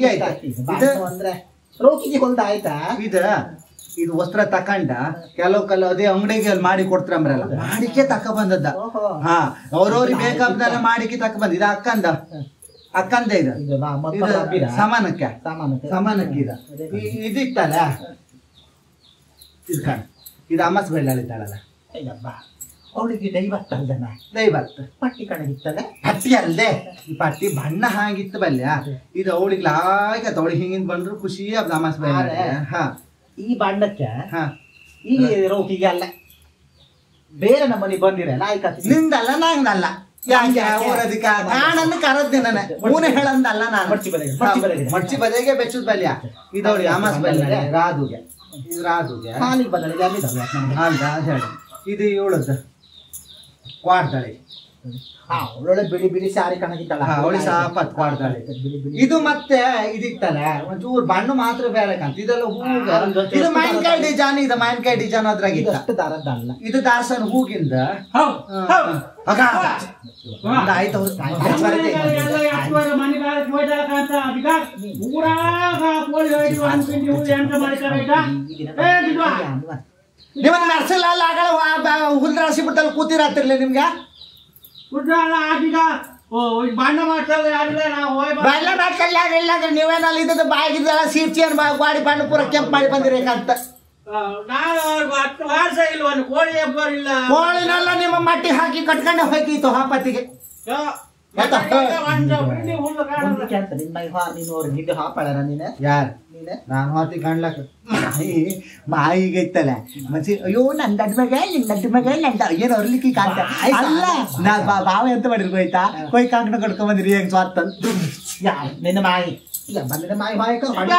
ಅಂದ್ರೆ ರೋಗಿಗೆ ಹೊಲ್ದ ಆಯ್ತಾ ಇದ ಇದು ವಸ್ತ್ರ ತಕೊಂಡ ಕೆಲವು ಕೆಲವು ಅದೇ ಅಂಗಡಿಗೆ ಅಲ್ಲಿ ಮಾಡಿ ಕೊಡ್ತಾರಲ್ಲ ಮಾಡಿಕೆ ತಕ ಬಂದದ್ದ ಹಾ ಅವ್ರವ್ರಿಗೆ ಬೇಕಾದಲ್ಲ ಮಾಡಿಕೆ ತಕ ಬಂದ ಇದು ಅಕ್ಕಂದ ಅಕ್ಕಂದ ಇದು ಸಮಾನಕ್ಕೆ ಸಮಾನಕ್ಕೆ ಇದು ಇದಿತ್ತಲ್ಲ ಇದು ಕಾಣ ಇದು ಅಮ್ಮಸ್ ಬೆಳ್ಳಾಳಿದ್ದಾಳಲ್ಲ ಅವಳಿಗೆ ದೈವತ್ತ ಅಲ್ದನ ದೈವತ್ತ ಪಟ್ಟಿ ಕಣಗಿತ್ತಲ್ಲ ಪಟ್ಟಿ ಅಲ್ದೆ ಈ ಪಟ್ಟಿ ಬಣ್ಣ ಹಾಗಿತ್ತು ಬಲ್ಯ ಇದು ಅವಳಿಗೆ ಲಾಗ ಅವಳಿಗೆ ಹಿಂಗಿಂದ ಬಂದ್ರು ಖುಷಿ ಅದು ಅಮ್ಮಸ್ ಬೆಳ್ಳ ಹಾ ಈ ಬಣ್ಣಕ್ಕೆ ಈ ರೋಗಿಗೆ ಅಲ್ಲ ಬೇರೆ ನಮ್ಮನೆ ಬಂದಿರಲ್ಲ ಆಯ್ತು ನಿಂದಲ್ಲ ನಂದಲ್ಲ ಯಾಕೆ ಊರದಿಕ ನಾನನ್ನು ಕರದ್ದೆ ನನ್ನ ಮೂನೆ ಹೇಳಂದಲ್ಲ ನಾನು ಮಡ್ಚಿ ಬಲೆಗೆ ಮಡ್ಚಿ ಬಲೆಗೆ ಬೆಚ್ಚದ ಬಲ್ಯ ಇದವಳಿ ಅಮಾಸ್ ಬಲ್ಯ ರಾದುಗೆ ಇದು ರಾದುಗೆ ಹಾಲಿಗೆ ಬದಲಿಗೆ ಅಂತ ಹೇಳಿ ಇದು ಇವಳದ್ದು ಕ್ವಾಡ್ತಾಳೆ ಅವಳೊಳ್ಳೆ ಬಿಳಿ ಬಿಳಿ ಸಾರಿ ಕಣಗಿದ್ದಾಳ ಅವಳಿ ಸಾಪತ್ ಕ್ವಾಡ್ತಾಳೆ ಇದು ಮತ್ತೆ ಇದಿತ್ತಲ್ಲ ಒಂಚೂರು ಬಣ್ಣ ಮಾತ್ರ ಬೇಡಕ್ಕಂತ ಇದೆಲ್ಲ ಹೂಗ ಇದು ಮಾವಿನಕಾಯಿ ಡಿಜಾನ್ ಇದು ಮಾವಿನಕಾಯಿ ಡಿಜಾನ್ ಅದ್ರಾಗಿದ್ದ ದಾರದ್ದಲ್ಲ ಇದು ದಾಸನ್ ಹೂಗಿಂದ ಆಯ್ತು ನಿಮ್ಮನ್ನ ನರ್ಸಲ್ಲ ಆಗಳ ಹುಲ್ ರಾಶಿ ಬಿಟ್ಟಲ್ಲಿ ಕೂತಿರತ್ತಿರ್ಲಿ ನಿಮ್ಗೆ ಬಣ್ಣ ಮಾಡ್ತಾರೆ ಬಣ್ಣ ಮಾಡ್ಕೊಳ್ಳಿ ಯಾರಿಲ್ಲ ಅಂದ್ರೆ ನೀವೇನಲ್ಲಿ ಇದ್ದದ್ದು ಬಾಯಿಗಿದ್ದಲ್ಲ ಸೀರ್ಚಿಯನ್ ಗಾಡಿ ಬಣ್ಣ ಪೂರ ಕೆಂಪು ಮಾಡಿ ಬಂದಿರೇಕಂತ ನಾನು ಹತ್ತು ವರ್ಷ ಇಲ್ವನು ಕೋಳಿ ಹಬ್ಬರಿಲ್ಲ ಕೋಳಿನೆಲ್ಲ ನಿಮ್ಮ ಮಟ್ಟಿ ಹಾಕಿ ಕಟ್ಕೊಂಡೆ ಹೋಯ್ತಿತ್ತು ಹಾಪತ್ತಿಗೆ ಯಾರು ನಾನು ಹಾತಿ ಕಾಣ್ಲಕ್ಕ ಮಾಯಿ ಮಾಯಿಗೆ ಇತ್ತಲ್ಲ ಮಸಿ ಅಯ್ಯೋ ನನ್ ದಡ್ ಮಗ ನಿನ್ ದಡ್ ಮಗ ನಂದ ಏನು ಅರ್ಲಿಕ್ಕೆ ಕಾಂತ ಅಲ್ಲ ನಾ ಬಾವ ಎಂತ ಮಾಡಿರ್ಗೋ ಆಯ್ತಾ ಕೊಯ್ ಕಾಂಕಣ ಕಡ್ಕೊಂಡ್ ಬಂದಿರಿ ಹೆಂಗ್ ಸ್ವಾತ ನಿನ್ನ ಮಾಯಿ ಬಂದಿನ ಮಾಯಿ ಮಾಯಿ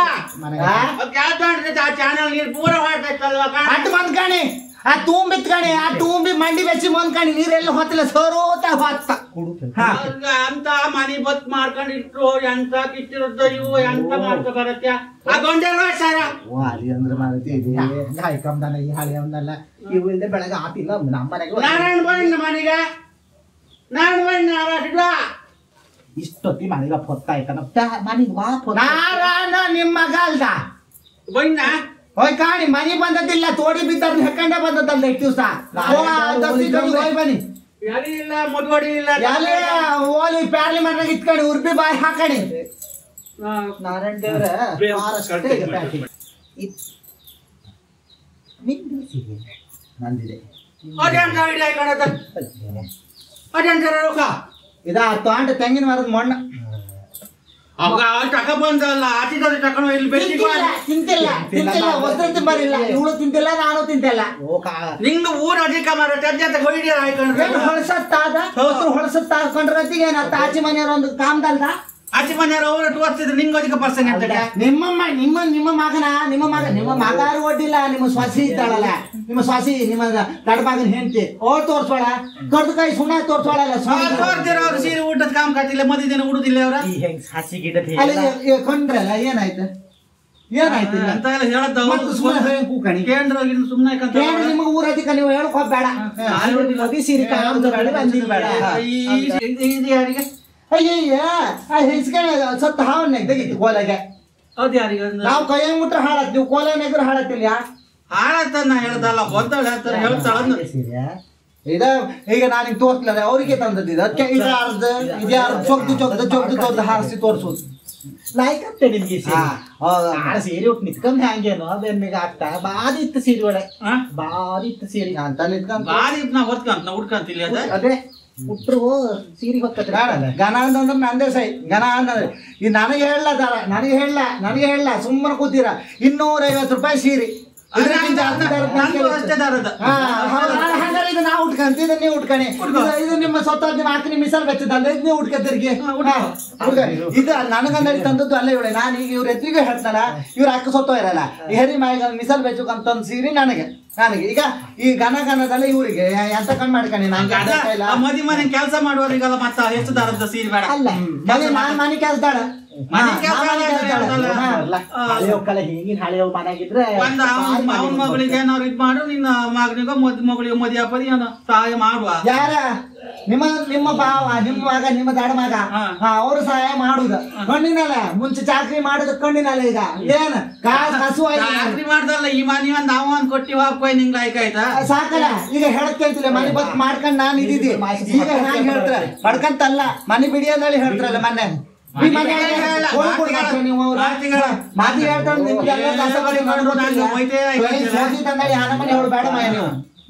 ಅಟ್ಟು ಮಂದ್ಕಾಣಿ ಆ ತುಂಬಿ ಕಣಿ ಆ ತುಂಬಿ ಮಂಡಿ ಬೆಚ್ಚಿ ಮಂದ್ಕಾಣಿ ನೀರೆಲ್ಲ ಹೊತ್ತಿಲ್ಲ ಸರೋತ ಹೊತ್ತ ಅಂತ ಮನಿ ಬತ್ ಮಾಡ್ಕೊಂಡಿಟ್ರು ಎಂತ ಕಿತ್ತಿರುತ್ತೋ ಇವು ಎಂತ ಮಾಡ್ಕೊ ಬರತ್ಯ ಆ ಗೊಂಡೆಲ್ಲ ಸರ ವಾಲಿ ಅಂದ್ರೆ ಮಾಡತಿ ಹಾಯ್ಕಂದಲ್ಲ ಈ ಹಾಳಿ ಅವನಲ್ಲ ಇವು ಇಲ್ಲದೆ ಬೆಳಗ್ಗೆ ಆತಿಲ್ಲ ನಮ್ಮ ಮನೆಗೆ ನಾರಾಯಣ ಬಣ್ಣ ಮನೆಗೆ ನಾರಾಯಣ ಬಣ್ಣ ಇಷ್ಟೊತ್ತಿ ಮನೆಗೆ ಹೊತ್ತಾಯ್ತಾನ ಮನೆಗೆ ನಾರಾಯಣ ನಿಮ್ಮ ಮಗ ಅಲ್ದ ಬಣ್ಣ ಹೋಯ್ ಕಾಣಿ ಮನಿ ಬಂದದಿಲ್ಲ ತೋಡಿ ಬಿದ್ದಾರ ಹೆಕ್ಕಂಡೆ ಬಂದದ್ದಲ್ಲ ಎಷ್ಟು ದಿವಸ ಹೋಯ್ ಬನ್ನಿ ಇಲ್ಲ ಮುದ್ವಡಿ ಇಲ್ಲ ಓಲಿ ಪಾರ್ಲಿಮೆಂಟ್ ಇತ್ಕಣಿ ಉರ್ಬಿ ಬಾಯಿ ಹಾಕಣಿ ನಾರಾಯಣ ದೇವ್ರ ನಂದಿದೆ ಅದಂತ ಅದಂತ ರೊಕ್ಕ ಇದ ತೊಂಡ ತೆಂಗಿನ ಮರದ ಮಣ್ಣು ಅವಾಗ ತಕ ಬಂದಲ್ಲ ಆಟಿದವ್ರು ತಕೊಂಡು ಇಲ್ಲಿ ಬೆಟ್ಟಿ ತಿಂತಿಲ್ಲ ತಿಂತಿಲ್ಲ ವಸ್ತ್ರ ತಿಂಬಾರಿಲ್ಲ ಇವಳು ತಿಂತಿಲ್ಲ ನಾನು ತಿಂತಿಲ್ಲ ನಿಂಗ ಊರ್ ಅಧಿಕ ಮಾರ ತಜ್ಜಾತ ಹೊಯ್ಡಿಯರ್ ಆಯ್ಕೊಂಡು ಹೊಳಸತ್ತಾದ ಹೊಳಸತ್ತ ಹಾಕೊಂಡ್ರತಿಗೆ ನಾ ತಾಚಿ ಮನೆಯವ್ರ ಒಂದು ಕಾಮ್ದಲ್ದ ಆಚೆ ಮನೆಯವ್ರು ಅವ್ರು ತೋರಿಸಿದ್ರು ನಿಂಗ ಅಧಿಕ ಪರ್ಸನ್ ಅಂತ ನಿಮ್ಮ ನಿಮ್ಮ ನಿಮ್ಮ ಮಗನ ನಿಮ್ಮ ಮಗ ನಿಮ್ಮ ಮಗಾರು ಒಡ್ಡಿಲ್ಲ ನಿಮ್ಮ ಸ್ವಾಸಿ ಇದ್ದಾಳಲ್ಲ ನಿಮ್ಮ ಸ್ವಾಸಿ ನಿಮ್ಮ ತಡಬಾಗನ್ ಹೆಂಡತಿ ಅವ್ರು ತೋರ್ಸೋಳ ದೊಡ್ಡ ಕೈ ಸುಣ್ಣ ತೋರ್ಸೋಳಲ್ಲ ತೋರ್ದಿರ ಅವ್ರು ಸೀರೆ ಊಟದ ಕಾಮ್ ಕಾತಿಲ್ಲ ಮದಿ ದಿನ ಉಡುದಿಲ್ಲ ಅವ್ರ ಸಾಸಿ ಗಿಡ ಅಲ್ಲಿ ಕೊಂಡ್ರಲ್ಲ ಏನಾಯ್ತು ಏನಾಯ್ತು ಅಂತ ಎಲ್ಲ ಹೇಳದ ಕೂಕಣಿ ಕೇಂದ್ರ ಸುಮ್ಮನೆ ನಿಮಗೆ ಊರಧಿಕ ನೀವು ಹೇಳಕ್ ಹೋಗ್ಬೇಡ ಮದಿ ಸೀರೆ ಯಾರಿಗೆ ಅಯ್ಯಯ್ಯ ಹಿಸ್ಕಣೆ ಸತ್ತ ಹಾವನ್ನಾಗ ತೆಗಿತು ಕೋಲೆಗೆ ಹೌದು ಯಾರಿಗೆ ನಾವು ಕೈಯಾಗ ಮುಟ್ರೆ ಹಾಳತ್ ನೀವು ಕೋಲೆನಾಗ್ರೆ ಹಾಳತ್ತಿಲ್ಲ ಹಾಳತ್ತ ನಾ ಹೇಳ್ದಲ್ಲ ಹೊದ್ದಾಳ ಹೇಳ್ತಾರ ಹೇಳ್ತಾಳ ಇದ ಈಗ ನಾನು ತೋರ್ಸ್ಲ ಅವ್ರಿಗೆ ತಂದದ್ದು ಅದಕ್ಕೆ ಇದು ಅರ್ಧ ಇದು ಅರ್ಧ ಚೊಕ್ದು ಚೊಕ್ದು ಚೊಕ್ದು ಚೊಕ್ದು ಹಾರಿಸಿ ತೋರ್ಸೋದು ಲಾಯ್ಕತ್ತೆ ನಿಮ್ಗೆ ಸೀರೆ ಉಟ್ಟು ನಿತ್ಕೊಂಡ್ ಹ್ಯಾಂಗೇನು ಬೆನ್ನಿಗೆ ಆಗ್ತಾ ಬಾರಿ ಇತ್ತು ಸೀರೆ ಒಳಗೆ ಬಾರಿ ಇತ್ತು ಸೀರೆ ಅಂತ ನಿತ್ಕೊಂಡ್ ಬಾರಿ ನಾ ಹೊತ್ಕಂತ ನಾ ಉಡ್ಕಂತಿಲ್ಲ ಅದ ಅದೇ ಉಟ್ರು ಸೀರೆ ಹೊತ್ಕತ್ರಿ ಗನ ಅಂತಂದ್ರೆ ನಂದೇ ಸೈ ಗನ ಅಂತಂದ್ರೆ ಈ ನನಗೆ ಹೇಳಲ್ಲ ದಾರ ನನಗೆ ಹೇಳಲ್ಲ ನನಗೆ ಹೇಳಲ್ಲ ಸುಮ್ಮನೆ ಕೂತೀರ ಇನ್ನೂರ ಐವತ್ತು ರೂಪಾಯಿ ಸೀರೆ ನಾವು ಉಟ್ಕಂತ ಇದು ನೀವು ಉಟ್ಕಣಿ ಇದು ನಿಮ್ಮ ಸ್ವತಃ ನಿಮ್ಮ ಹಾಕಿ ಮಿಸಲ್ ಬೆಚ್ಚದಲ್ಲ ಇದು ನೀವು ಉಟ್ಕತ್ತಿರ್ಗಿ ಇದು ನನಗಂದಡಿ ತಂದದ್ದು ಅಲ್ಲ ಇವಳೆ ನಾನು ಈಗ ಇವ್ರ ಎತ್ತಿಗೆ ಹೇಳ್ತಾನ ಇವ್ರ ಅಕ್ಕ ಸೊತ್ತ ಇರಲ್ಲ ಈ ಹೆರಿ ಮಾಯಿಗ ಮಿಸಲ್ ಬೆಚ್ಚಕಂತ ಸೀರೆ ನನಗೆ ನನಗೆ ಈಗ ಈ ಗನ ಗನದಲ್ಲ ಇವರಿಗೆ ಎಂತ ಕಣ್ ಮಾಡ್ಕಣಿ ನಂಗೆ ಮದಿ ಮನೆ ಕೆಲಸ ಮಾಡುವವರಿಗೆಲ್ಲ ಮತ್ತ ಎಷ್ಟು ದಾರದ ಸೀರೆ ಬೇಡ ಅಲ್ಲ ಮನೆ ನಾನ್ ಮನೆ ಕೆಲ್ಸದಾಳ ಹೀಗಿನ ಹಳೆಯವ್ ಮನೆಗಿದ್ರೆ ಅವನ ಮಗಳಿಗೆ ಏನಾದ್ರು ಇದ್ ಮಾಡು ನಿನ್ನ ಮಗನಿಗೋ ಮದ್ ಮಗಳಿಗೆ ಮದಿ ಅಪ್ಪದಿ ಸಹಾಯ ಮಾಡುವ ಯಾರ ನಿಮ್ಮ ನಿಮ್ಮ ಭಾವ ನಿಮ್ಮ ಮಗ ನಿಮ್ಮ ದಡ ಮಗ ಅವರು ಸಹಾಯ ಮಾಡುದ ಕಣ್ಣಿನಲ್ಲ ಮುಂಚೆ ಚಾಕ್ರಿ ಮಾಡುದ ಕಣ್ಣಿನಲ್ಲ ಈಗ ಏನ್ ಕಸುವ ಚಾಕ್ರಿ ಮಾಡ್ದಲ್ಲ ಈ ಮನಿ ಒಂದ್ ನಾವ್ ಒಂದ್ ಕೊಟ್ಟಿ ಹಾಕೋಯ್ ನಿಂಗ್ ಲೈಕ್ ಆಯ್ತಾ ಸಾಕಲ್ಲ ಈಗ ಹೇಳಕ್ ಕೇಳ್ತಿಲ್ಲ ಮನೆ ಬತ್ ಮಾಡ್ಕೊಂಡ್ ನಾನ್ ಇದ್ದಿದ್ದಿ ಈಗ ಹ್ಯಾಂಗ ಹೇಳ್ತಾರ ಪಡ್ಕಂತಲ್ಲ ಮನೆ ಬಿಡಿ ಅಂದೇಳಿ ಹೇಳ್ತಾರಲ್ಲ ಮೊನ್ನೆ ಮಾತಿ ಹೇಳ್ತಾರ ನಿಮ್ಗೆಲ್ಲ ಬೇಡ ಮಯ ನೀವು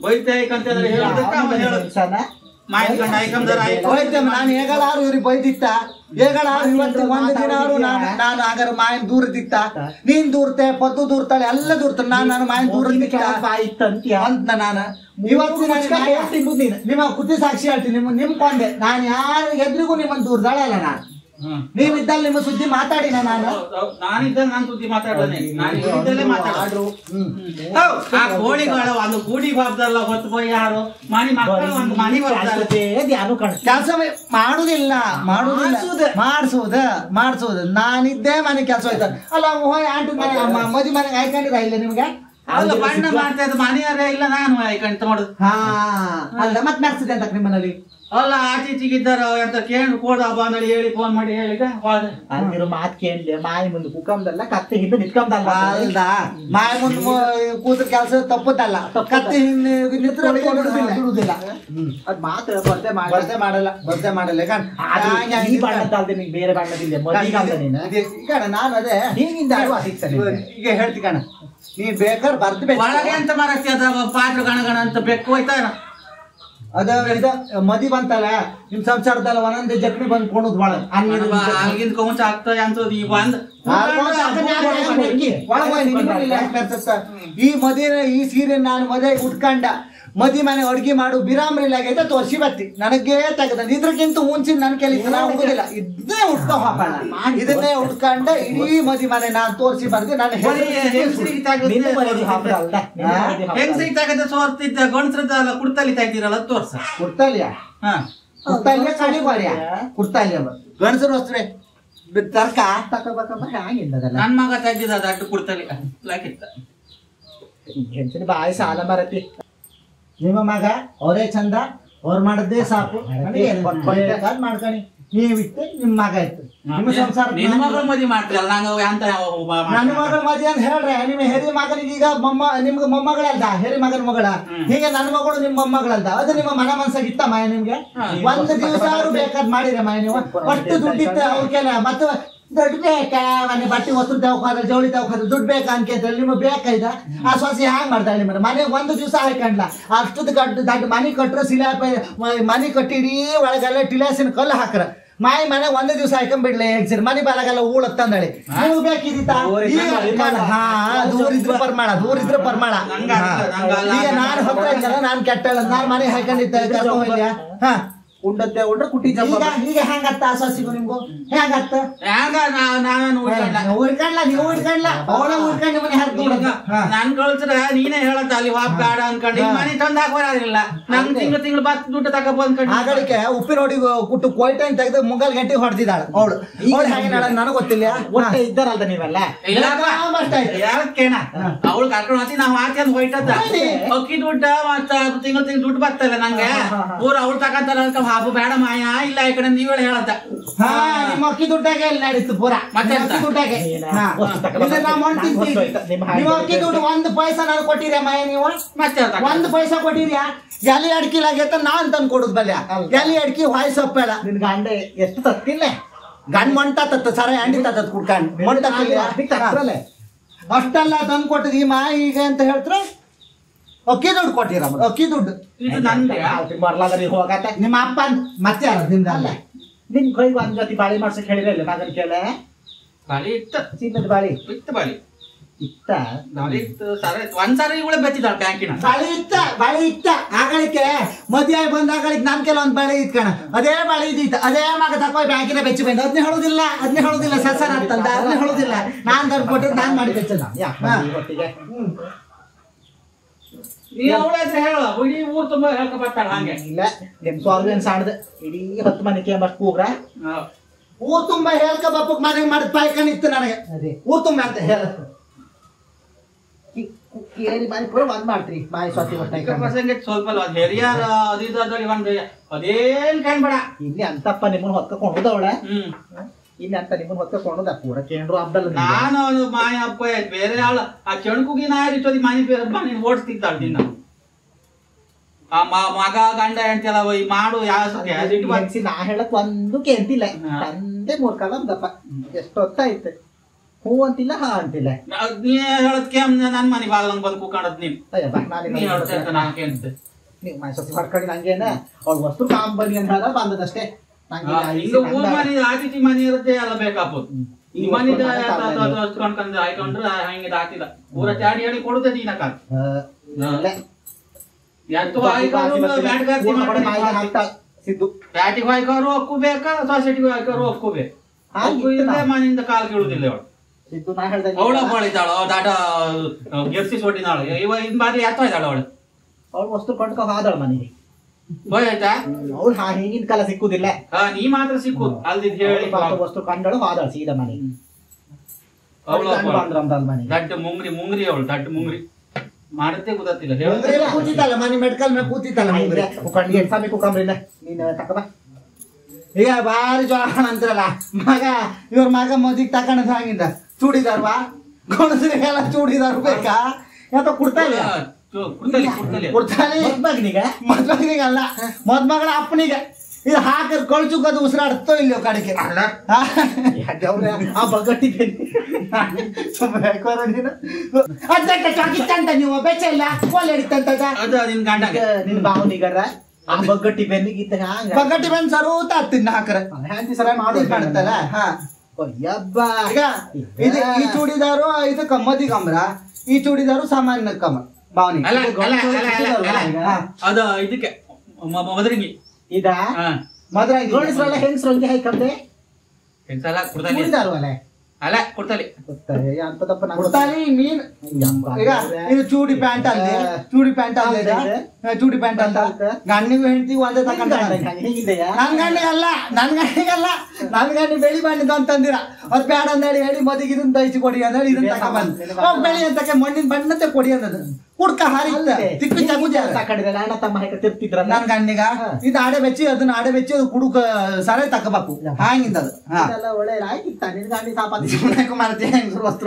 ನಾನು ಹೇಗಳಾರು ಇವ್ರಿಗೆ ಬೈದಿತ್ತ ಹೇಗಳಾರು ಇವತ್ತು ಒಂದು ದಿನ ಅವರು ನಾನು ನಾನು ಹಾಗಾರ ಮಾಯನ್ ದೂರದಿತ್ತ ನೀನ್ ದೂರ್ತೆ ಪದ್ದು ದೂರ್ತಾಳೆ ಎಲ್ಲ ದೂರ್ತಾಳೆ ನಾನು ನಾನು ಮಾಯನ್ ದೂರದಿತ್ತ ಅಂತ ನಾನು ಇವತ್ತು ನಿಮ್ಮ ಕುತಿ ಸಾಕ್ಷಿ ಹೇಳ್ತೀನಿ ನಿಮ್ಮ ನಿಮ್ ಕೊಂಡೆ ನಾನು ಯಾರು ಎದ್ರಿಗೂ ನಿಮ್ಮನ್ನು ದೂರದಾಳೆ ಅಲ್ಲ ನಾನು ನೀವಿದ್ದಲ್ಲಿ ನಿಮ್ಮ ಸುದ್ದಿ ಮಾತಾಡಿನ ನಾನು ನಾನಿದ್ದಲ್ಲಿ ನಾನು ಸುದ್ದಿ ಮಾತಾಡೋನೆ ನಾನು ಮಾತಾಡೋದು ಕೋಳಿಗಳು ಒಂದು ಗೂಡಿ ಬಾಬ್ದಲ್ಲ ಹೊತ್ತು ಹೋಗಿ ಯಾರು ಮನಿ ಮಕ್ಕಳು ಒಂದು ಮನಿ ಕೆಲಸ ಮಾಡುದಿಲ್ಲ ಮಾಡುದಿಲ್ಲ ಮಾಡ್ಸುದ ಮಾಡ್ಸುದು ನಾನಿದ್ದೇ ಮನೆ ಕೆಲಸ ಹೋಯ್ತ ಅಲ್ಲ ಹೋಯ್ ಆಂಟಿ ಮನೆ ಮದಿ ಮನೆಗೆ ಹಾಕೊಂಡಿರ ಇಲ್ಲ ನಿಮ್ಗೆ ಅಲ್ಲ ಬಣ್ಣ ಮಾಡ್ತಾ ಇದ್ದ ಮನೆಯವರೇ ಇಲ್ಲ ನಾನು ಹಾಕೊಂಡು ಮಾಡುದು ಹಾ ಅಲ್ಲ ಮತ್ ಮಾಡ್ಸಿದೆ ಅಂತ ನಿಮ್ಮನಲ್ಲಿ ಅಲ್ಲ ಆಚೀಚಿಗಿದ್ದಾರ ಅಂತ ಕೇಳಿ ಕೋಡ ಬಾಂಧಳಿ ಹೇಳಿ ಫೋನ್ ಮಾಡಿ ಹೇಳಿದ ಅಲ್ಲಿರೋ ಮಾತ್ ಕೇಳಲಿ ಮಾಯಿ ಮುಂದೆ ಕುಕ್ಕಂದಲ್ಲ ಕತ್ತೆ ಹಿಂದೆ ನಿತ್ಕೊಂಡಲ್ಲ ಅಲ್ದ ಮಾಯಿ ಮುಂದೆ ಕೂತ್ರ ಕೆಲಸ ತಪ್ಪದಲ್ಲ ಕತ್ತೆ ಹಿಂದೆ ನಿತ್ರ ಬಿಡುದಿಲ್ಲ ಅದ್ ಮಾತ್ರ ಬರ್ತೆ ಬರ್ತೆ ಮಾಡಲ್ಲ ಬರ್ತೆ ಮಾಡಲ್ಲ ಈ ಬಣ್ಣದ ಅಲ್ದೆ ನಿಂಗೆ ಬೇರೆ ಬಣ್ಣದಿಲ್ಲ ಮದಿಗಾಲ್ದ ನೀನು ಈಗ ನಾನು ಅದೇ ಹಿಂಗಿಂದ ಈಗ ಹೇಳ್ತಿ ಕಣ ನೀ ಬೇಕಾದ್ರೆ ಬರ್ದು ಬೇಕು ಒಳಗೆ ಅಂತ ಮರಸ್ತಿ ಅದ ಪಾತ್ರ ಗಣಗಣ ಅಂತ ಬೆಕ್ಕು ಹೋಯ್ತಾರ ಅದ ಇದ ಮದಿ ಬಂತಲ್ಲ ನಿಮ್ ಸಂಸಾರದಲ್ಲ ಒಂದೊಂದೇ ಜಕ್ನಿ ಬಂದ್ ಕೊಣದ್ ಬಾಳ ಆಗಿಂದ ಕೊಂಚ ಆಗ್ತದೆ ಅಂತ ಈ ಬಂದ್ ಈ ಮದಿ ಈ ಸೀರೆ ನಾನು ಮದುವೆ ಉಟ್ಕೊಂಡ ಮದಿ ಮನೆ ಅಡ್ಗೆ ಮಾಡು ಬಿರಾಮ್ರಿಲಾಗೈತೆ ತೋರ್ಸಿ ಬತ್ತಿ ನನಗೇ ತೆಗದ ಇದ್ರಕ್ಕಿಂತ ಮುಂಚಿನ ನನ್ ಕೇಳಿದ್ದು ನಾ ಉಡುದಿಲ್ಲ ಇದನ್ನೇ ಉಟ್ಕೊ ಹಾಕೋಣ ಇದನ್ನೇ ಉಟ್ಕೊಂಡ ಇಡೀ ಮದಿ ಮನೆ ನಾನ್ ತೋರ್ಸಿ ಬರ್ದೆ ನಾನು ಹೆಂಗಸಿಗೆ ತೆಗದ ಸೋರ್ತಿದ್ದ ಗಣಸರದಲ್ಲ ಕುಡ್ತಲಿ ತೆಗ್ದಿರಲ್ಲ ತೋರ್ಸ ಕುಡ್ತಲಿಯ ಹಾ ಕುಡ್ತಲಿಯ ಕಡಿ ಬಾರಿಯ ಕುಡ್ತಲಿಯ ಗಣಸರು ವಸ್ತ್ರೆ ತರ್ಕ ತಗೋಬೇಕಪ್ಪ ಹ್ಯಾಂಗಿದ್ದದಲ್ಲ ನನ್ ಮಗ ತೆಗ್ದಿದ ಅಟ್ಟು ಕುಡ್ತಲಿ ಲಾಕಿತ್ತ ಹೆಂಚಿನ ಬಾಯಿ ಸಾಲ ಬರತಿ ನಿಮ್ಮ ಮಗ ಅವರೇ ಚಂದ ಅವ್ರು ಮಾಡದೇ ಸಾಕು ಮಾಡ್ಕೊಳ್ಳಿ ನೀವಿತ್ತು ನಿಮ್ ಮಗ ಇತ್ತು ನಿಮ್ಮ ಸಂಸಾರ ನಿನ್ನ ಮಗಳ ಮದುವೆ ಮಾಡ್ತೀರಲ್ಲ ನಾನು ಅಂತ ನನ್ನ ಮಗಳ ಮದುವೆ ಅಂತ ಹೇಳ್ರೆ ನಿಮ್ಮ ಹೆರಿ ಮಗನಿಗೆ ಈಗ ಮೊಮ್ಮ ನಿಮ್ಗೆ ಮೊಮ್ಮಗಳಲ್ದ ಹೆರಿ ಮಗನ ಮಗಳ ಹೀಗೆ ನನ್ನ ಮಗಳು ನಿಮ್ಮ ಮೊಮ್ಮಗಳಲ್ದ ಅದು ನಿಮ್ಮ ಮನ ಮನ್ಸಾಗ ಇತ್ತ ಮಾಯ ನಿಮ್ಗೆ ಒಂದು ದಿವಸ ಅವ್ರು ಬೇಕಾದ್ ಮಾಡಿರ ಮಾಯ ನೀವು ಅಷ್ಟು ದುಡ್ಡಿತ್ತ ಅವ್ರಿಗೆಲ್ಲ ಮತ್ತೆ ದುಡ್ಡು ಬೇಕಾ ಮನೆ ಬಟ್ಟೆ ವಸ್ತು ತಗೋದ್ರೆ ಜವಳಿ ತಗೋದ್ರೆ ದುಡ್ಡು ಬೇಕಾ ಅನ್ಕೇಂದ್ರಲ್ಲಿ ನಿಮಗೆ ಬೇಕಾಯ್ದ ಆ ಸೊಸೆ ಹ್ಯಾಂಗ್ ಮಾಡ್ತಾಳೆ ನಿಮ್ಮನ್ನ ಮನೆಗೆ ಒಂದು ದಿವಸ ಹಾಕಂಡ್ಲ ಅಷ್ಟದ ಗಡ್ಡ ದಡ್ಡ ಮನೆ ಕಟ್ಟರೆ ಸಿಲಾಪ ಮನೆ ಕಟ್ಟಿಡೀ ಒಳಗೆಲ್ಲ ಟಿಲಾಸಿನ ಕಲ್ಲು ಹಾಕ್ರ ಮಾಯಿ ಮನೆ ಒಂದೇ ದಿವಸ ಹಾಕೊಂಡ್ಬಿಡ್ಲಿ ಎಗ್ಸಿರ್ ಮನೆ ಬಾಲಾಗೆಲ್ಲ ಊಳ ತಂದಳಿ ನೀವು ಬೇಕಿದ್ದಿತ್ತಾ ಹಾ ದೂರ ಇದ್ರೆ ಪರ್ಮಾಣ ದೂರ ಇದ್ರೆ ಪರ್ಮಾಣ ಈಗ ನಾನು ಹತ್ರ ಇದ್ದಲ್ಲ ನಾನು ಕೆಟ್ಟಲ್ಲ ನಾನು ಮನೆ ಹಾಕೊಂಡಿದ್ದೆ ಕರ್ಕೊಂಡ್ ಹೋಗ್ಲಿಯಾ ಹಾ ಉಂಡತ್ತೆ ಉಂಡ್ರೆ ಕುಟ್ಟಿ ಈಗ ಈಗ ಹೆಂಗತ್ತ ಆ ಸೊಸಿಗೂ ನಿಮ್ಗೂ ಹೆಂಗತ್ತ ಹ್ಯಾಂಗ ನಾನು ಉಳ್ಕಂಡ್ಲ ನೀವು ಉಳ್ಕಂಡ್ಲ ಅವಳ ಉಳ್ಕಂಡು ಮನೆ ಹರ್ದು ನಾನ್ ಕಳ್ಸ್ರ ನೀನೇ ಹೇಳತ್ತ ಅಲ್ಲಿ ವಾಪ್ ಬೇಡ ಅನ್ಕೊಂಡು ಈ ಮನೆ ತಂದ್ ಹಾಕೋದಿಲ್ಲ ನನ್ ತಿಂಗಳು ತಿಂಗಳು ಬತ್ ದುಡ್ಡು ತಗೊಂಡ್ ಬಂದ್ಕೊಂಡು ಆಗಳಿಗೆ ಉಪ್ಪಿನ ಹೊಡಿ ಕುಟ್ಟು ಕೋಯ್ಟೆ ತೆಗೆದು ಮುಂಗಲ್ ಗಂಟೆ ಹೊಡೆದಿದ್ದಾಳ ಅವಳು ಅವಳು ಹೇಗೆ ನನಗೆ ಗೊತ್ತಿಲ್ಲ ಒಟ್ಟೆ ಇದ್ದಾರಲ್ದ ನೀವೆಲ್ಲ ಯಾರಕ್ಕೇನ ಅವಳು ಕರ್ಕೊಂಡು ಹೋಗಿ ನಾವು ಆಚೆ ಅಂತ ಹೊಯ್ಟದ ಅಕ್ಕಿ ದುಡ್ಡ ಮತ್ತ ತಿಂಗಳು ತಿಂಗಳು ದುಡ್ಡು ಬರ್ತಲ್ಲ ನಂಗೆ ಊರ್ ಅವ್ಳು ತಗೊಂತಾರ ಹಾಬು ಬೇಡ ಮಾಯ ಇಲ್ಲ ಈ ಕಡೆ ನೀವೇ ಹೇಳತ್ತ ಹಾ ನಿಮ್ಮ ಅಕ್ಕಿ ದುಡ್ಡಾಗೆ ಎಲ್ಲ ನಡೀತು ಪೂರ ಮತ್ತೆ ಅಕ್ಕಿ ದುಡ್ಡಾಗೆ ನಿಮ್ಮ ಅಕ್ಕಿ ದುಡ್ಡು ಒಂದು ಪೈಸಾ ನಾನು ಕೊಟ್ಟಿರಿ ಮಾಯ ನೀವು ಮತ್ತೆ ಒಂದು ಪೈಸಾ ಕೊಟ್ಟಿರಿ ಎಲಿ ಅಡ್ಕಿಲಾಗೈತ ನಾನ್ ತಂದು ಕೊಡುದು ಬಲ್ಯ ಎಲಿ ಅಡ್ಕಿ ವಾಯ್ ಸೊಪ್ಪೇಳ ನಿನ್ ಗಂಡ ಎಷ್ಟು ತತ್ತಿಲ್ಲ ಗಂಡ ಮೊಂಟ ತತ್ತ ಸರ ಅಂಡಿ ತತ್ತ ಕುಡ್ಕಂಡ್ ಮೊಂಟ ಅಷ್ಟೆಲ್ಲ ತಂದು ಕೊಟ್ಟಿದ್ ಈ ಮಾಯ ಈಗ ಅಂತ ಹೇಳ್ತ್ರ ಅಕ್ಕಿ ದುಡ್ಡು ಕೊಟ್ಟಿರ ಅಕ್ಕಿ ದುಡ್ಡು ಬರ್ಲಾದ್ರಿ ಹೋಗತ್ತೆ ನಿಮ್ಮ ಅಪ್ಪ ಮತ್ತೆ ಯಾರು ನಿಮ್ದ ಅಲ್ಲ ನಿಮ್ ಕೈಗೆ ಒಂದ್ ಜೊತೆ ಬಾಳಿ ಮಾಡ್ಸಕ್ ಹೇಳಿರಲ್ಲ ಮಗನ್ ಕೇಳ ಬಾಳಿ ಇತ್ತ ಚಿನ್ನದ ಬಾಳಿ ಇತ್ತ ಬಾಳಿ ಇತ್ತ ಬಾಳಿ ಇತ್ತು ಸರ ಒಂದ್ಸರಿ ಇವಳೆ ಬೆಚ್ಚಿದಾಳ ಬ್ಯಾಂಕಿನ ಬಾಳಿ ಇತ್ತ ಬಾಳಿ ಇತ್ತ ಆಗಳಿಕೆ ಮದುವೆ ಬಂದ ಆಗಳಿಗೆ ನನ್ ಕೆಲ ಒಂದ್ ಬಾಳಿ ಇತ್ಕಣ ಅದೇ ಬಾಳಿ ಇದ್ದಿತ್ತ ಅದೇ ಮಗ ತಕೋ ಬ್ಯಾಂಕಿನ ಬೆಚ್ಚಿ ಬಂದ ಅದನ್ನೇ ಹೇಳುದಿಲ್ಲ ಅದನ್ನೇ ಹೇಳುದಿಲ್ಲ ಸಸರ ಅಂತಂದ ಅದನ್ನೇ ಹೇಳುದಿಲ್ಲ ನಾನ್ ತಂದು ಕೊಟ್ಟಿದ್ದು ನಾನ್ ಮಾಡಿ ಬೆಚ್ಚದ ಒಟ್ಟಿಗೆ ನೀ ಅವಳಾದ್ರೆ ಹೇಳ ಇಡೀ ಊರ್ ತುಂಬಾ ಹೇಳ್ಕೊ ಬರ್ತಾಳ ಹಂಗೆ ಇಲ್ಲ ನಿಮ್ ಸ್ವಾಮಿ ಸಾಣದ ಇಡೀ ಹತ್ತು ಮನೆಗೆ ಎಂಬಷ್ಟು ಕೂಗ್ರ ಊರ್ ತುಂಬಾ ಹೇಳ್ಕ ಬಪ್ಪಕ್ ಮನೆಗೆ ಮಾಡಿದ್ ಪಾಯ್ಕಂಡ್ ಇತ್ತು ನನಗೆ ಅದೇ ಊರ್ ತುಂಬ ಅಂತ ಹೇಳ ಕೇಳಿ ಮನೆ ಪೂರ ಒಂದ್ ಮಾಡ್ತೀರಿ ಮಾಯಿ ಸ್ವಾತಿ ಪ್ರಸಂಗ ಸ್ವಲ್ಪ ಅದ್ ಹೆರಿಯಾರ ಅದಿದ್ದು ಅದ್ರಲ್ಲಿ ಒಂದ್ ಅದೇನ್ ಕಾಣ್ಬೇಡ ಇಲ್ಲಿ ಅಂತಪ್ಪ ನಿಮ್ಮನ್ನ ಹೊತ್ಕೊಂಡ್ ಅವಳ ಹ್ಮ್ ಇಲ್ಲಿ ಅಂತ ನಿಮ್ಮನ್ನ ಹೊತ್ಕೊಂಡ ಪೂರ ಕೇಂದ್ರ ಹಬ್ಬಲ್ಲ ನಾನು ಅದು ಮಾಯ ಅಪ್ಪ ಬೇರೆ ಆಳ ಆ ಕೆಣಕುಗಿ ನಾಯಿರಿ ಮನೆ ಮನೆ ಓಡಿಸ್ತಿದ್ದಾಳ ದಿನ ಆ ಮಗ ಗಂಡ ಹೇಳ್ತಿಲ್ಲ ಈ ಮಾಡು ಯಾವ ನಾ ಹೇಳಕ್ ಒಂದು ಕೇಂತಿಲ್ಲ ತಂದೆ ಮೂರ್ ಕಾಲ ದಪ್ಪ ಎಷ್ಟೊತ್ತಾಯ್ತು ಹೂ ಅಂತಿಲ್ಲ ಹಾ ಅಂತಿಲ್ಲ ನೀ ಹೇಳದ್ಕೆ ನನ್ ಮನೆ ಬಾಗಲಂಗ್ ಬಂದು ಕೂಕೊಂಡದ್ ನೀನ್ ನೀವು ಮೈಸೂರು ಹೊಡ್ಕೊಂಡು ನಂಗೇನ ಅವ್ಳ ವಸ್ತು ಕಾಮ್ ಬನ್ನಿ ಅಂತ ಹೇಳ ಬಂದದಷ್ಟೇ ಹಿಂಗ ಊರ್ ಮನೆ ಆತಿಥಿ ಮನೆ ಇರುತ್ತೆ ಎಲ್ಲ ಬೇಕಪ್ಪ ಈ ಮನೆ ಕಣ್ಕಂದ್ರೆ ಹಾಕೊಂಡ್ರೆ ಹಂಗೆ ಆತಿಲ್ಲ ಊರ ಚಾಡಿ ಹೇಳಿ ಕೊಡುತ್ತೆ ನೀನ ಕಾಲ ಎತ್ತು ಸಿದ್ದು ಬ್ಯಾಟಿಗೆ ಹಾಕೋರು ಒಕ್ಕು ಬೇಕಾ ಸೊಸೈಟಿಗೆ ಹಾಕೋರು ಒಕ್ಕೋಬೇಕು ಅಕ್ಕು ಇಲ್ಲದೆ ಮನೆಯಿಂದ ಕಾಲು ಕೇಳುದಿಲ್ಲ ಅವಳು ಸಿದ್ದು ನಾ ಹೇಳ್ದ ಅವಳ ಬಳಿತಾಳ ದಾಟ ಗೆರ್ಸಿ ಸೊಟ್ಟಿನಾಳು ಇವ ಇನ್ ಬಾರಿ ಎತ್ತ ಇದ್ದಾಳ ಅವಳು ಅವಳು ವಸ್ತು ಕೊಂಡ್ಕೊ ಹೋದಳ ಮನೆಗೆ ಹೋಯ್ತಾ ಅವ್ಳು ಹಾ ಹಿಂಗಿನ ಕಾಲ ಸಿಕ್ಕುದಿಲ್ಲ ಹಾ ನೀ ಮಾತ್ರ ಸಿಕ್ಕು ಅಲ್ದಿದ್ ಹೇಳಿ ವಸ್ತು ಕಂಡಳು ಹೋದಳು ಸೀದಾ ಮನೆ ದಡ್ಡ ಮುಂಗ್ರಿ ಮುಂಗ್ರಿ ಅವಳು ದಡ್ಡ ಮುಂಗ್ರಿ ಮಾಡುತ್ತೆ ಗೊತ್ತಿಲ್ಲ ಕೂತಿತ್ತಲ್ಲ ಮನೆ ಮೆಡ್ಕಲ್ ಮೇಲೆ ಕೂತಿತ್ತಲ್ಲ ಕಣ್ಣಿಗೆ ಎಕ್ಸಾಮಿ ಕುಕ್ಕಂಬ್ರಿಲ್ಲ ನೀನು ತಕಬ ಈಗ ಬಾರಿ ಜೋಳ ಅಂತಾರಲ್ಲ ಮಗ ಇವ್ರ ಮಗ ಮದಿಗೆ ತಕೊಂಡ್ ಹಂಗಿಂದ ಚೂಡಿದಾರ್ವಾ ಗಣಸರಿಗೆಲ್ಲ ಚೂಡಿದಾರ್ ಬೇಕಾ ಯಾತ ಕೊಡ್ತಾ ಇಲ್ಲ ಕೊಡ್ತಾನೆ ಮದ್ಮಗನಿಗ ಮದ್ಮಗನಿಗಲ್ಲ ಮದ್ಮಗಳ ಅಪ್ಪನಿಗೆ ಇದು ಹಾಕರ್ ಕಳ್ಚುಕದು ಉಸಿರಾಡ್ತೋ ಇಲ್ಲೋ ಕಡೆಗೆ ಆ ಬಗಟ್ಟಿ ಸುಮ್ಮನೆ ನೀವು ಬೆಚ್ಚ ಇಲ್ಲ ಕೋಲ್ ಹಿಡಿತಂತದ ನಿನ್ ಗಂಡ ನಿನ್ ಬಾವನಿಗರ ಆ ಬಗ್ಗಟ್ಟಿ ಬೆನ್ನಿಗೆ ಇತ್ತ ಹಂಗ ಬಗ್ಗಟ್ಟಿ ಬೆನ್ ಸರೂತ ಹತ್ತಿನ ಹಾಕರ ಹ್ಯಾಂತಿ ಸರ ಮಾಡಿ ಕಾಣ್ತಲ್ಲ ಹಾ ಯಬ್ಬ ಈಗ ಇದು ಈ ಚೂಡಿದಾರು ಇದು ಕಮ್ಮದಿ ಕಮ್ರ ಈ ಚೂಡಿದಾರು ಸಾಮಾನ್ಯ ಕಮ್ಮ ಬಾವನಿ ಅದ ಇದಕ್ಕೆ ಮದ್ರಂಗಿ ಇದ ಮದ್ರ ಗಣಸರೆಲ್ಲ ಹೆಂಗಸ್ರಂಗೆ ಹಾಕಂದೆ ಹೆಂಗಸಲ್ಲ ಕೊಡ್ತಾನೆ ಚೂಡಿದಾರು ಅಲ್ಲ ಅಲ್ಲ ಕೊಡ್ತಾಲಿ ಕೊಡ್ತಾರೆ ಅಂತದಪ್ಪ ಕೊಡ್ತಾಲಿ ಮೀನ್ ಈಗ ಇದು ಚೂಡಿ ಪ್ಯಾಂಟ್ ಅಲ್ಲಿ ಚೂಡಿ ಪ್ಯಾಂಟ್ ಅಲ್ಲಿ ಚೂಡಿ ಪ್ಯಾಂಟ್ ಅಂತ ಗಣ್ಣಿಗೂ ಹೆಂಡತಿಗೂ ಒಂದೇ ತಕೊಂಡ ನನ್ ಗಣ್ಣಿಗೆ ಅಲ್ಲ ನನ್ ಗಣ್ಣಿಗಲ್ಲ ನನ್ ಗಣ್ಣಿ ಬೆಳಿ ಬಣ್ಣಿದ್ದು ಅಂತಂದಿರ ಅದ್ ಬೇಡ ಅಂದೇಳಿ ಹೇಳಿ ಮದಿಗೆ ಇದನ್ನ ತೈಸಿ ಕೊಡಿ ಅಂದ್ರೆ ಇದನ್ನ ತಕೊಂಡ್ ಬೆಳಿ ಅಂತಕ್ಕೆ ಮಣ್ಣಿನ ಬಣ್ಣತೆ ಕೊಡಿ ಅನ್ನೋದು ಕುಡ್ಕ ಹಾರಿ ತಿಪ್ಪಿ ಚಗುಜ ತಕೊಂಡಿರಲ್ಲ ಅಣ್ಣ ತಮ್ಮ ಹಾಕಿ ತಿರ್ತಿದ್ರ ನನ್ ಗಣ್ಣಿಗ ಇದು ಆಡೆ ಬೆಚ್ಚಿ ಅದನ್ನ ಆಡೆ ಬೆಚ್ಚಿ ಅದು ಕುಡುಕ ಸರ ತಕೋಬೇಕು ಹಾಂಗಿಂದ ಅದು ಒಳ್ಳೆ ಆಯ್ತಿತ್ತ ನಿನ್ ಗಂಡಿ ಸಾಪಾತಿ ಮಾಡ್ತೀಯ ಹೆಂಗಸರು ವಸ್ತ್ರ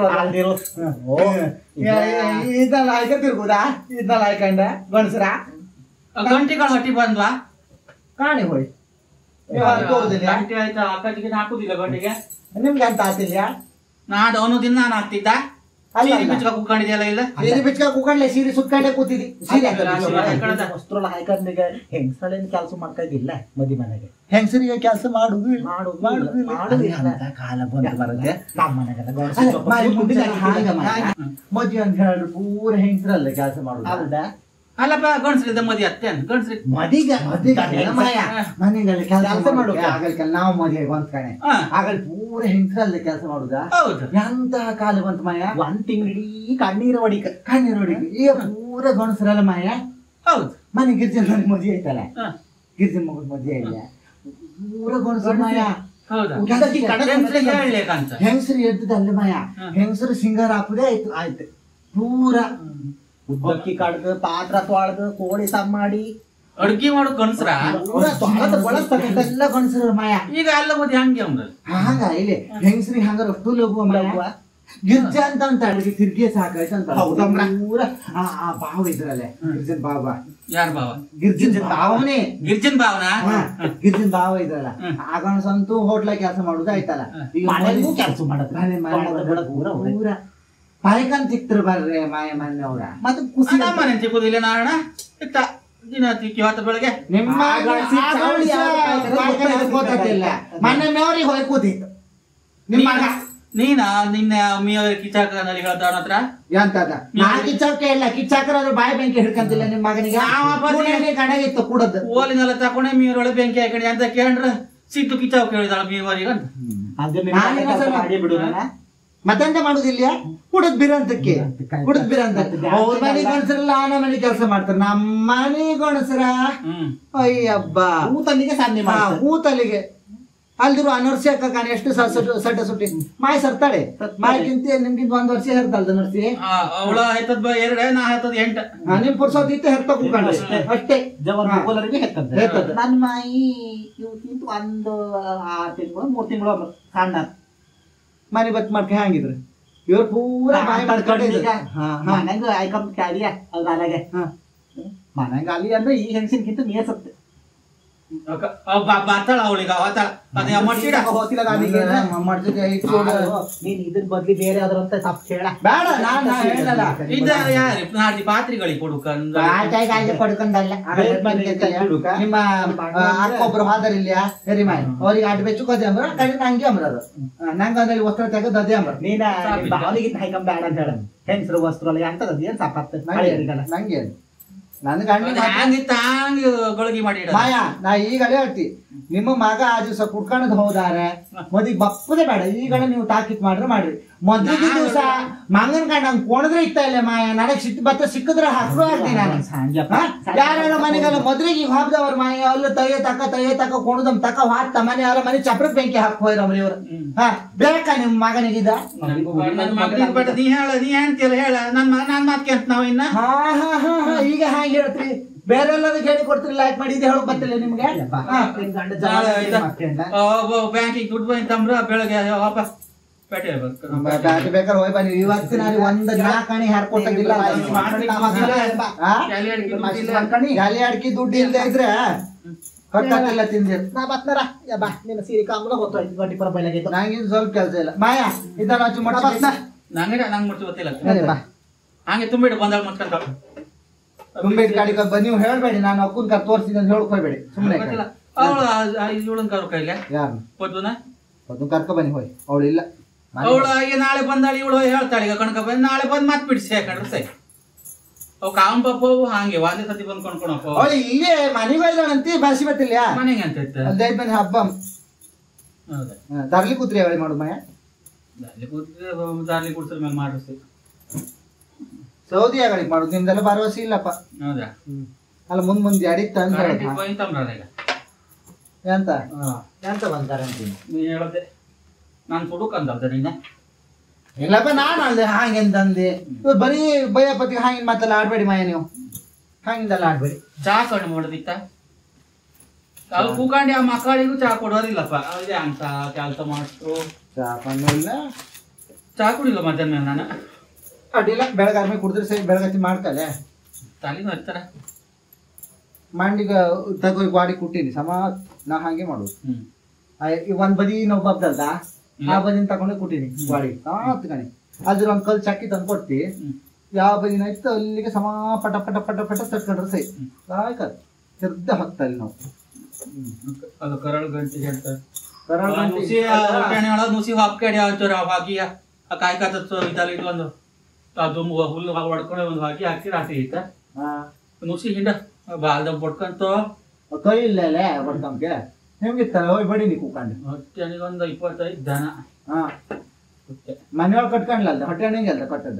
ಇದನ್ನೆಲ್ಲ ಹಾಕ ತಿರ್ಗುದಾ ಇದನ್ನೆಲ್ಲ ಹಾಕೊಂಡ ಗಣಸರ ಗಂಟಿಗಳು ಹೊಟ್ಟಿ ಬಂದ್ವಾ ಕಾಣಿ ಹೋಯ್ ತೋರುದಿಲ್ಲ ಗಂಟೆ ಆಯ್ತಾ ಅಕ್ಕಜಿಗೆ ಹಾಕುದಿಲ್ಲ ಗಂಟೆಗೆ ನಿಮ್ಗೆ ಅಂತ ಆತಿಲ್ಲ ನಾಡು ಅವನು ದಿನ ನಾನು ಹಾಕ್ತಿದ್ದ ಸೀರೆ ಬಿಚ್ಕ ಕುತ್ಕೊಂಡಿದ್ಯಲ್ಲ ಇಲ್ಲ ಸೀರೆ ಬಿಚ್ಕ ಕುತ್ಕೊಂಡ್ಲೆ ಸೀರೆ ಸುತ್ಕೊಂಡೆ ಕೂತಿದಿ ಸೀರೆ ವಸ್ತ್ರಲ್ಲ ಹಾಕಂದಿಗೆ ಹೆಂಗಸಳೇನ್ ಕೆಲಸ ಮಾಡ್ತಾ ಇದ್ದಿಲ್ಲ ಮದಿ ಮನೆಗೆ ಹೆಂಗಸರಿಗೆ ಕೆಲಸ ಮಾಡುದು ಮಾಡುದು ಕಾಲ ಬಂದು ಬರುತ್ತೆ ನಮ್ಮ ಮನೆಗೆಲ್ಲ ಮದ್ವೆ ಅಂತ ಹೇಳಿ ಪೂರ ಹೆಂಗಸರಲ್ಲ ಕೆಲಸ ಮಾಡುದು ಹೌದಾ ಅಲ್ಲಪ್ಪ ಗಂಡಸ್ರಿದ್ದ ಮದಿ ಅತ್ತೆ ಗಂಡಸ್ರಿ ಮದಿಗ ಮನೆಗೆಲ್ಲ ಕೆಲಸ ಮಾಡುವ ಆಗಲ್ಕಲ್ಲ ನಾವು ಮದುವೆ ಬಂತ ಕಣೆ ಆಗಲ್ ಪೂರ ಹೆಂಗಸರಲ್ಲ ಕೆಲಸ ಮಾಡುದಾ ಎಂತಹ ಕಾಲ ಬಂತ ಮಾಯ ಒಂದ್ ತಿಂಗಳಿಡೀ ಕಣ್ಣೀರ ಹೊಡಿಕ ಕಣ್ಣೀರ ಹೊಡಿಕ ಈಗ ಪೂರ ಗಣಸರಲ್ಲ ಮಾಯ ಹೌದು ಮನೆ ಗಿರ್ಜನ್ ಮನೆ ಮದುವೆ ಐತಲ್ಲ ಗಿರ್ಜನ್ ಮಗನ ಮದುವೆ ಇಲ್ಲ ಪೂರ ಗಣಸರ ಮಾಯ ಹೆಂಗಸರು ಎದ್ದಲ್ಲ ಮಾಯ ಹೆಂಗಸರು ಸಿಂಗಾರ ಹಾಕುದೇ ಆಯ್ತು ಆಯ್ತು ಪೂರ ಉದ್ದಕ್ಕಿ ಕಡ್ದು ಪಾತ್ರ ತೊಳೆದು ಕೋಳಿ ಸಾರು ಮಾಡಿ ಅಡ್ಗಿ ಮಾಡು ಗಣಸ್ರ ಎಲ್ಲ ಗಣಸರ ಮಾಯ ಈಗ ಅಲ್ಲ ಮದಿ ಹಂಗೆ ಅವ್ರ ಹಂಗ ಇಲ್ಲಿ ಹೆಂಗಸ್ರಿಗೆ ಹಂಗಾರ ಅಷ್ಟು ಲಘು ಗಿರ್ಜಾ ಅಂತ ಅಂತ ಅಡ್ಗೆ ತಿರ್ಗಿ ಸಾಕಾಯ್ತು ಅಂತ ಪೂರ ಆ ಬಾವ ಇದ್ರಲ್ಲೇ ಗಿರ್ಜನ್ ಬಾವ ಯಾರ ಬಾವ ಗಿರ್ಜನ್ ಬಾವನೇ ಗಿರ್ಜನ್ ಬಾವನಾ ಗಿರ್ಜನ್ ಬಾವ ಇದ್ರಲ್ಲ ಆ ಗಣಸಂತೂ ಹೋಟ್ಲ ಕೆಲಸ ಮಾಡುದು ಆಯ್ತಲ್ಲ ಈಗ ಕೆಲಸ ಮಾಡೋದು ಪೂರ ಪಾಯಕನ್ ಸಿಕ್ತರು ಬರ್ರೆ ಮಾಯ ಮನೆ ಅವ್ರ ಮತ್ತೆ ಖುಷಿ ಮನೆ ಸಿಕ್ಕುದಿಲ್ಲ ನಾರಾಯಣ ಇತ್ತ ದಿನ ತಿಕ್ಕಿ ಹೊತ್ತ ಬೆಳಗ್ಗೆ ನಿಮ್ಮ ಗೊತ್ತಿಲ್ಲ ಮನೆ ಮೇವ್ರಿಗೆ ಹೋಗಿ ಕೂತಿತ್ತು ನಿಮ್ಮ ನೀನ ನಿನ್ನೆ ಮೀಯವ್ರ ಕಿಚಾಕನಲ್ಲಿ ಹೇಳ್ತಾವ ಹತ್ರ ಎಂತದ ನಾ ಕಿಚಾಕ ಇಲ್ಲ ಕಿಚಾಕರಾದ್ರು ಬಾಯಿ ಬೆಂಕಿ ಹಿಡ್ಕಂತಿಲ್ಲ ನಿಮ್ಮ ಮಗನಿಗೆ ಕಣಗಿತ್ತು ಕೂಡದ್ದು ಓಲಿನೆಲ್ಲ ತಕೊಂಡೆ ಮೀಯರೊಳಗೆ ಬೆಂಕಿ ಹಾಕಣಿ ಅಂತ ಕೇಳ್ರ ಸಿಟ್ಟು ಕಿಚಾವ್ ಕೇಳಿದಾಳ ಮೀವರಿಗೆ ಅಂತ ಮತ್ತೆಂತ ಮಾಡುದಿಲ್ಲ ಕುಡದ್ ಬಿರಂತಕ್ಕೆ ಕುಡದ್ ಬಿರಂತ ಅವ್ರ ಮನೆ ಗಣಸರಲ್ಲ ಆನ ಮನೆ ಕೆಲಸ ಮಾಡ್ತಾರೆ ನಮ್ಮ ಮನೆ ಗಣಸರ ಅಯ್ಯಬ್ಬ ಊತಲ್ಲಿಗೆ ಸಾಧನೆ ಊತಲ್ಲಿಗೆ ಅಲ್ದಿರು ಅನರ್ಸಿ ಅಕ್ಕ ಕಾಣಿ ಎಷ್ಟು ಸಡ್ಡ ಸುಟ್ಟಿ ಮಾಯಿ ಸರ್ತಾಳೆ ಮಾಯಿಗಿಂತ ನಿಮ್ಗಿಂತ ಒಂದ್ ವರ್ಷ ಹೆರ್ತಲ್ದ ನರ್ಸಿ ಅವಳ ಹೆತ್ತದ ಎರಡ ನಾ ಹೆತ್ತದ ಎಂಟ ನಿಮ್ ಪುರ್ಸೋದ್ ಇತ್ತು ಹೆರ್ತ ಕೂತ್ಕೊಂಡ್ರೆ ಅಷ್ಟೇ ಹೆರ್ತದ ನನ್ನ ಮಾಯಿ ಇವಕ್ಕಿಂತ ಒಂದು ಆರು ತಿಂಗಳು ಮೂರ್ ತಿಂಗಳು ಸಣ್ಣ ಮನೆ ಬತ್ ಮಾಡ್ಕ ಹ್ಯಾಂಗಿದ್ರು ಇವ್ರು ಪೂರ ಬಾಯಿ ಮಾಡ್ಕೊಂಡಿದ್ದ ಮನೆಂಗ ಆಯ್ಕೊಂಡ್ ಕ್ಯಾರಿಯ ಅದ್ರ ಅಲಾಗೆ ಮನೆಂಗ ಅಲ್ಲಿ ಅಂದ್ರೆ ಈ ಹೆಂಗಸಿನ್ಕಿಂತ ಮೇಸತ್ತೆ ಬರ್ತಾಳ ಅವಳಿಗೆ ಅವತ್ತಾಳ ಅದೇ ಮಾಡ್ಸಿಡ ನೀನ್ ಇದ್ರ ಬದ್ಲಿ ಬೇರೆ ಆದ್ರಂತ ತಪ್ಪು ಹೇಳ ಬೇಡ ನಾನು ಹೇಳಲ್ಲ ಇದಾರ ಯಾರು ನಾಡಿ ಪಾತ್ರಿಗಳಿಗೆ ಕೊಡುಕಂದ ಕೊಡ್ಕಂದಲ್ಲ ನಿಮ್ಮ ಅಕ್ಕ ಒಬ್ರು ಹಾದರ್ ಇಲ್ಯಾ ಸರಿ ಮಾಯ ಅವ್ರಿಗೆ ಆಟ ಬೆಚ್ಚು ಕದೆ ಅಂಬ್ರ ಕಡೆ ನಂಗೆ ಅಂಬ್ರ ಅದು ನಂಗೆ ಅದ್ರಲ್ಲಿ ವಸ್ತ್ರ ತೆಗೆದು ಅದೇ ಅಂಬ್ರ ನೀನ ಭಾವನಿಗಿಂತ ಹಾಕಂಬ ಬೇಡ ಅಂತ ಹೇಳ ಹೆಂಗಸರು ವಸ್ತ್ರ ಅಲ್ಲ ಅಂತದ ಏನ್ ಸಾಕಾಗ್ತದೆ ನಂಗೆ ನನ್ ಗಂಡ ಗಳಿಗೆ ಮಾಡಿ ಮಾಯಾ ನಾ ಈಗಲೇ ಹೇಳ್ತಿ ನಿಮ್ಮ ಮಗ ಆ ದಿವಸ ಕುಡ್ಕೊಂಡ್ ಹೋದಾರೆ ಮದಿಗ್ ಬಪ್ಪದೆ ಬೇಡ ಈಗಲೇ ನೀವು ತಾಕೀತ್ ಮಾಡ್ರೆ ಮಾಡ್ರಿ ಮದ್ವೆಗೆ ದಿವಸ ಮಂಗನ್ ಕಂಡ ಹಂಗ್ ಕೊಣದ್ರೆ ಇತ್ತ ಇಲ್ಲ ಮಾಯ ನನಗ್ ಸಿಟ್ಟು ಬತ್ತ ಸಿಕ್ಕಿದ್ರೆ ಹಾಕಲು ಆಗ್ತೀನಿ ನಾನು ಯಾರ ಮನೆಗೆಲ್ಲ ಮದ್ವೆಗೆ ಹಾಕ್ದವ್ರ ಮಾಯ ಅಲ್ಲ ತಯ್ಯ ತಕ್ಕ ತಯ್ಯ ತಕ್ಕ ಕೊಣದಮ್ ತಕ್ಕ ಹಾಕ್ತ ಮನೆ ಯಾರ ಮನೆ ಚಪ್ರಕ್ ಬೆಂಕಿ ಹಾಕ್ ಹೋಯ್ರಮ್ರಿ ಇವ್ರು ಹಾ ಬೇಕಾ ನಿಮ್ ಮಗನಿಗಿದ ನೀ ಹೇಳ ನೀ ಹೇಳ್ತಿಲ್ಲ ಹೇಳ ನನ್ ಮಗ ನಾನ್ ಮಾತ್ ಕೇಳ್ತ ನಾವ್ ಇನ್ನ ಹಾ ಹಾ ಹಾ ಹಾ ಈಗ ಹಾಗೆ ಹೇಳ್ತೀರಿ ಬೇರೆ ಎಲ್ಲದಕ್ಕೆ ಹೇಳಿ ಕೊಡ್ತೀರಿ ಲೈಕ್ ಮಾಡಿ ಇದು ಹೇಳಕ್ ಬರ್ತಿಲ್ಲ ನಿಮ್ಗೆ ಬ್ಯಾಂಕಿಗೆ ದುಡ್ಡು ಬಂತಂದ್ರ ಬೆಳಗ್ಗೆ ವಾಪಸ್ ಪೇಟೆ ಬೇಕಾದ್ರೆ ಹೋಯ್ ಬನ್ನಿ ಇವತ್ತು ನಾನು ಒಂದ್ ನಾಲ್ಕಣಿ ಹಾರ್ಕೊಟ್ಟಿಲ್ಲ ಗಾಲಿ ಅಡ್ಕಿ ದುಡ್ಡು ಇಲ್ಲದೆ ಇದ್ರೆ ಕಟ್ಟಲ್ಲ ತಿಂದಿ ನಾ ಬತ್ನಾರ ಬಾ ನಿನ್ನ ಸೀರೆ ಕಾಮಲ ಗೊತ್ತಾಯ್ತು ಗಟ್ಟಿ ಪರ ಬೈಲಾಗೈತು ನಂಗೆ ಸ್ವಲ್ಪ ಕೆಲಸ ಇಲ್ಲ ಮಾಯಾ ಇದನ್ನ ಹಚ್ಚು ಮಾಡ ಬತ್ನಾ ನಂಗೆ ನಂಗೆ ಮುಟ್ಟಿ ಗೊತ್ತಿಲ್ಲ ಹಂಗೆ ತುಂಬಿಟ್ಟು ಬಂದಾಗ ಮತ್ಕೊಂಡ ತುಂಬಿಟ್ಟು ಗಾಡಿ ನೀವು ಹೇಳ್ಬೇಡಿ ನಾನು ಅಕ್ಕನ್ ಕರ್ ತೋರಿಸಿದ ಅಂತ ಹೇಳ್ಕೊಳ್ಬೇಡಿ ಸುಮ್ಮನೆ ಅವಳು ಇವಳನ್ ಕರು ಕೈಗೆ ಯಾರು ಪದ್ಮನ ಪದ್ಮ ಕರ್ಕೊ ಬನ್ನಿ ಹೋಯ್ ಅವಳು ಇಲ್ಲ ಅವಳು ಈಗ ನಾಳೆ ಬಂದಾಳಿ ಇವಳು ಹೇಳ್ತಾಳೆ ಈಗ ಕಣ್ಕ ಬಂದ್ ನಾಳೆ ಬಂದ್ ಮತ್ ಬಿಡಿಸಿ ಯಾಕಂಡ್ರೆ ಸೈ ಅವ್ ಕಾವನ್ ಪಾಪ ಹಂಗೆ ಒಂದೇ ಸತಿ ಬಂದ್ ಕೊಂಡ್ಕೊಳಪ್ಪ ಅವಳು ಇಲ್ಲೇ ಮನೆಗೆ ಹೋಯ್ದಂತಿ ಬಾಸಿ ಬತ್ತಿಲ್ಲ ಮನೆಗೆ ಅಂತ ಇತ್ತು ಅಲ್ದೈದ್ ಬನ್ನಿ ಹಬ್ಬ ಹೌದಾ ತರ್ಲಿ ಕೂತ್ರಿ ಅವಳಿ ಮಾಡು ಮಾಯ ದಾರ್ಲಿ ಕೂತ್ರೆ ದಾರ್ಲಿ ಕೂಡ್ಸರ್ ಮೇಲೆ ಮಾಡಿಸಿ ಸೌದಿ ಆಗಲಿಕ್ಕೆ ಮಾಡುದು ನಿಮ್ದೆಲ್ಲ ಭರವಸೆ ಇಲ್ಲಪ್ಪ ಹೌದಾ ಅಲ್ಲ ಮುಂದ್ ಮುಂದೆ ಅಡಿಕ್ತ ಅಂತ ಎಂತ ಎಂತ ಬಂದ್ ಕರೆಂಟ್ ನೀ ಹೇಳದೆ ನಾನ್ ಸುಡುಕಂದ ನೀನ ಇಲ್ಲಪ್ಪ ನಾನು ಅಲ್ದೆ ಹಾಗೆಂತಂದೆ ಬರೀ ಭಯಪತಿ ಹಾಂಗಿನ ಮಾತೆಲ್ಲ ಆಡ್ಬೇಡಿ ಮಾಯ ನೀವು ಹಾಂಗಿಂದೆಲ್ಲ ಆಡ್ಬೇಡಿ ಚಾ ಕಣ್ಣು ಮಾಡೋದಿತ್ತ ಅವ್ರು ಕೂಕಂಡು ಆ ಮಕ್ಕಳಿಗೂ ಚಾ ಕೊಡೋದಿಲ್ಲಪ್ಪ ಅವ್ರಿಗೆ ಅಂತ ಕೆಲಸ ಮಾಡ್ತು ಚಾ ಕಣ್ಣು ಇಲ್ಲ ಚಾ ಕುಡಿಲ್ಲ ಮಧ್ಯಾಹ್ನ ಮೇಲೆ ನಾನು ಅಡ್ಡಿಲ್ಲ ಬೆಳಗಾರ್ಮೆ ಕುಡಿದ್ರೆ ಸರಿ ಬೆಳಗತ್ತಿ ಮಾಡ್ತಲೆ ತಲೆನೂ ಹತ್ತಾರ ಮಂಡಿಗೆ ತಗೋ ಗಾಡಿ ಕುಟ್ಟೀನಿ ಸಮ ನಾ ಹಾಗೆ ಮಾಡೋದು ಈಗ ಒಂದ್ ಬದಿ ನಾವು ಬಬ್ದಲ್ದ ಆ ಬದಿನ ತಗೊಂಡು ಕುಟ್ಟೀನಿ ಗಾಡಿ ಹತ್ಕಣಿ ಅದ್ರ ಒಂದ್ ಕಲ್ ಚಕ್ಕಿ ತಂದು ಕೊಡ್ತಿ ಯಾವ ಬದಿನ ಇತ್ತು ಅಲ್ಲಿಗೆ ಸಮ ಪಟ ಪಟ ಪಟ ಪಟ ತಟ್ಕೊಂಡ್ರೆ ಸೈ ಆಯ್ತು ತೆರ್ದ ಹಾಕ್ತಾರೆ ನಾವು ಅದು ಕರಳು ಗಂಟೆ ಹೇಳ್ತಾರೆ ಕರಾಳ ಗಂಟಿ ನುಸಿ ಹೊಟ್ಟೆಣೆ ಒಳಗೆ ನುಸಿ ಹಾಕ್ಯಾಡಿ ಹಾಕ್ತಾರೆ ಹಾಕಿ ಆ ಕಾಯಿ ಕಾತತ್ತು ಇದಲ್ಲಿ ಇದೊಂದು ಅದು ಹುಲ್ಲು ಹೊಡ್ಕೊಂಡು ಒಂದು ಹಾಕಿ ಹಾಕಿ ರಾತ್ರಿ ಐತ ಹಾ ನುಸಿ ಹಿಂಡ ಬಾಲ್ದ ಬಡ್ಕಂತ ಕೈ ಇಲ್ಲ ಅಲ್ಲೇ ಬಡ್ಕಂಗೆ ನಿಮ್ಗಿತ್ತಲ್ಲ ಹೋಗಿ ಬಡಿ ನೀ ಕೂಕೊಂಡು ಹೊಟ್ಟೆಣಿಗೊಂದು ಇಪ್ಪತ್ತೈದು ದನ ಹಾ ಮನೆಯೊಳಗೆ ಕಟ್ಕೊಂಡ್ಲಲ್ದ ಹೊಟ್ಟೆ ಹೆಂಗೆ ಅಲ್ದ ಕಟ್ಟದ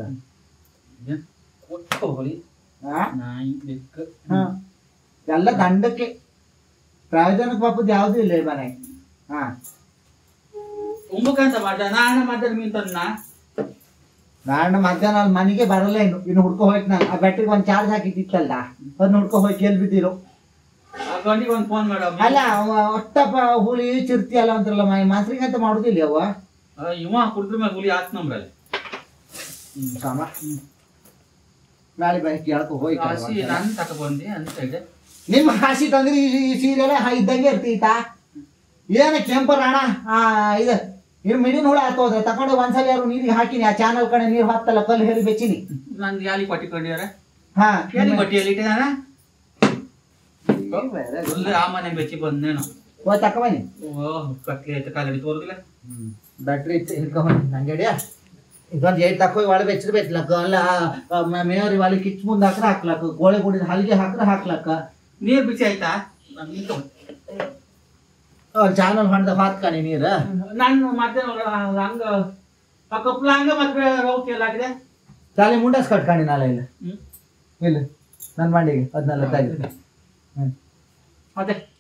ಹೋಳಿ ಹಾ ನಾಯಿ ಬೆಕ್ಕ ಹಾ ಎಲ್ಲ ದಂಡಕ್ಕೆ ಪ್ರಯೋಜನಕ್ಕೆ ಪಾಪದ ಯಾವ್ದು ಇಲ್ಲ ಈ ಮನೆ ಹಾ ಉಂಬಕಂತ ಮಾಡ ನಾಳೆ ಮಾತಾಡ ಮೀನ್ತನ್ನ ನಾನು ಮಧ್ಯಾಹ್ನ ಅಲ್ಲಿ ಮನೆಗೆ ಬರಲ್ಲ ಇನ್ನು ಇನ್ನು ಹುಡ್ಕೊ ಹೋಯ್ತು ನಾನು ಆ ಬ್ಯಾಟ್ರಿಗೆ ಒಂದು ಚಾರ್ಜ್ ಹಾಕಿದ್ದಿತ್ತಲ್ಲ ಅದನ್ನ ಹುಡ್ಕೊ ಹೋಗಿ ಎಲ್ಲಿ ಬಿದ್ದಿರೋ ಆ ಗಂಡಿಗೆ ಒಂದು ಫೋನ್ ಮಾಡ ಅಲ್ಲ ಅವ ಒಟ್ಟಪ್ಪ ಹುಲಿ ಚಿರ್ತಿ ಅಲ್ಲ ಅಂತಾರಲ್ಲ ಮೈ ಮಾಸ್ರಿಗೆ ಅಂತ ಮಾಡುದಿಲ್ಲ ಅವ ಇವ ಕುಡಿದ್ರ ಮೇಲೆ ಹುಲಿ ಆತ್ ನಮ್ರಲ್ಲಿ ಸಾಮ ನಾಳೆ ಬೈ ಕೇಳ್ಕೊ ಹೋಗಿ ಹಸಿ ನಾನು ತಕ ಬಂದೆ ಅಂತ ಇದೆ ನಿಮ್ಮ ಹಾಸಿ ತಂದ್ರೆ ಈ ಸೀರೆಲ್ಲ ಇದ್ದಂಗೆ ಇರ್ತೀತಾ ಏನ ಕೆಂಪರ್ ಅಣ್ಣ ಆ ಇದು ಇವ್ ಮಿಡಿನ ಹುಳ ಹಾಕೋದ್ರೆ ತಗೊಂಡು ಒಂದ್ಸಲ ಯಾರು ನೀರಿಗೆ ಹಾಕಿನಿ ಆ ಚಾನಲ್ ಕಡೆ ನೀರು ಹಾಕ್ತಲ್ಲ ಕಲ್ಲು ಹೇಳಿ ಬೆಚ್ಚಿನಿ ನಂದು ಯಾಲಿ ಪಟ್ಟಿಕೊಂಡಿದಾರ ಹಾ ಯಾಲಿ ಪಟ್ಟಿಯಲ್ಲಿ ಇಟ್ಟಿದಾನ ಆ ಮನೆ ಬೆಚ್ಚಿ ಬಂದೇನು ಓ ತಕ ಬನ್ನಿ ಓಹ್ ಕಟ್ಲಿ ಆಯ್ತು ಕಾಲಡಿ ತೋರುದಿಲ್ಲ ಬ್ಯಾಟ್ರಿ ಇತ್ತು ಹಿಡ್ಕೊಂಬನ್ನಿ ನಂಗೆ ಅಡಿಯ ಇದೊಂದು ಏಟ್ ತಕೋ ಒಳ ಬೆಚ್ಚರ್ ಬೆಚ್ಚಲಕ್ಕ ಅಲ್ಲ ಮೇಯರಿ ಒಲೆ ಕಿಚ್ ಮುಂದೆ ಹಾಕ್ರೆ ಹಾಕ್ಲಕ್ಕ ಗೋಳೆ ಗುಡಿದ ಹಲ್ಗೆ ಹಾಕ್ರೆ ಹಾಕ್ಲಕ್ಕ ನೀರ್ ಬಿಸಿ ಆಯ್ತಾ ನಮ್ಗಿಂತ ಚಾನಲ್ ಹೊಂಡ ಹಾಕ್ಕಾನಿ ನೀರು ನಾನು ಮತ್ತೆ ಹಂಗ ಆ ಕಪ್ಲ ಹಂಗ ಮತ್ತೆ ರೌತಿ ಎಲ್ಲ ಆಗಿದೆ ತಾಲಿ ಮುಂಡಸ್ ಕಟ್ಕಾಣಿ ನಾಳೆ ಇಲ್ಲ ಹ್ಮ್ ಇಲ್ಲ ನನ್ನ ಮಂಡಿಗೆ ಅದನ್ನೆಲ್ಲ ತೆಗೆದು ಹ್ಮ್ ಮತ್ತೆ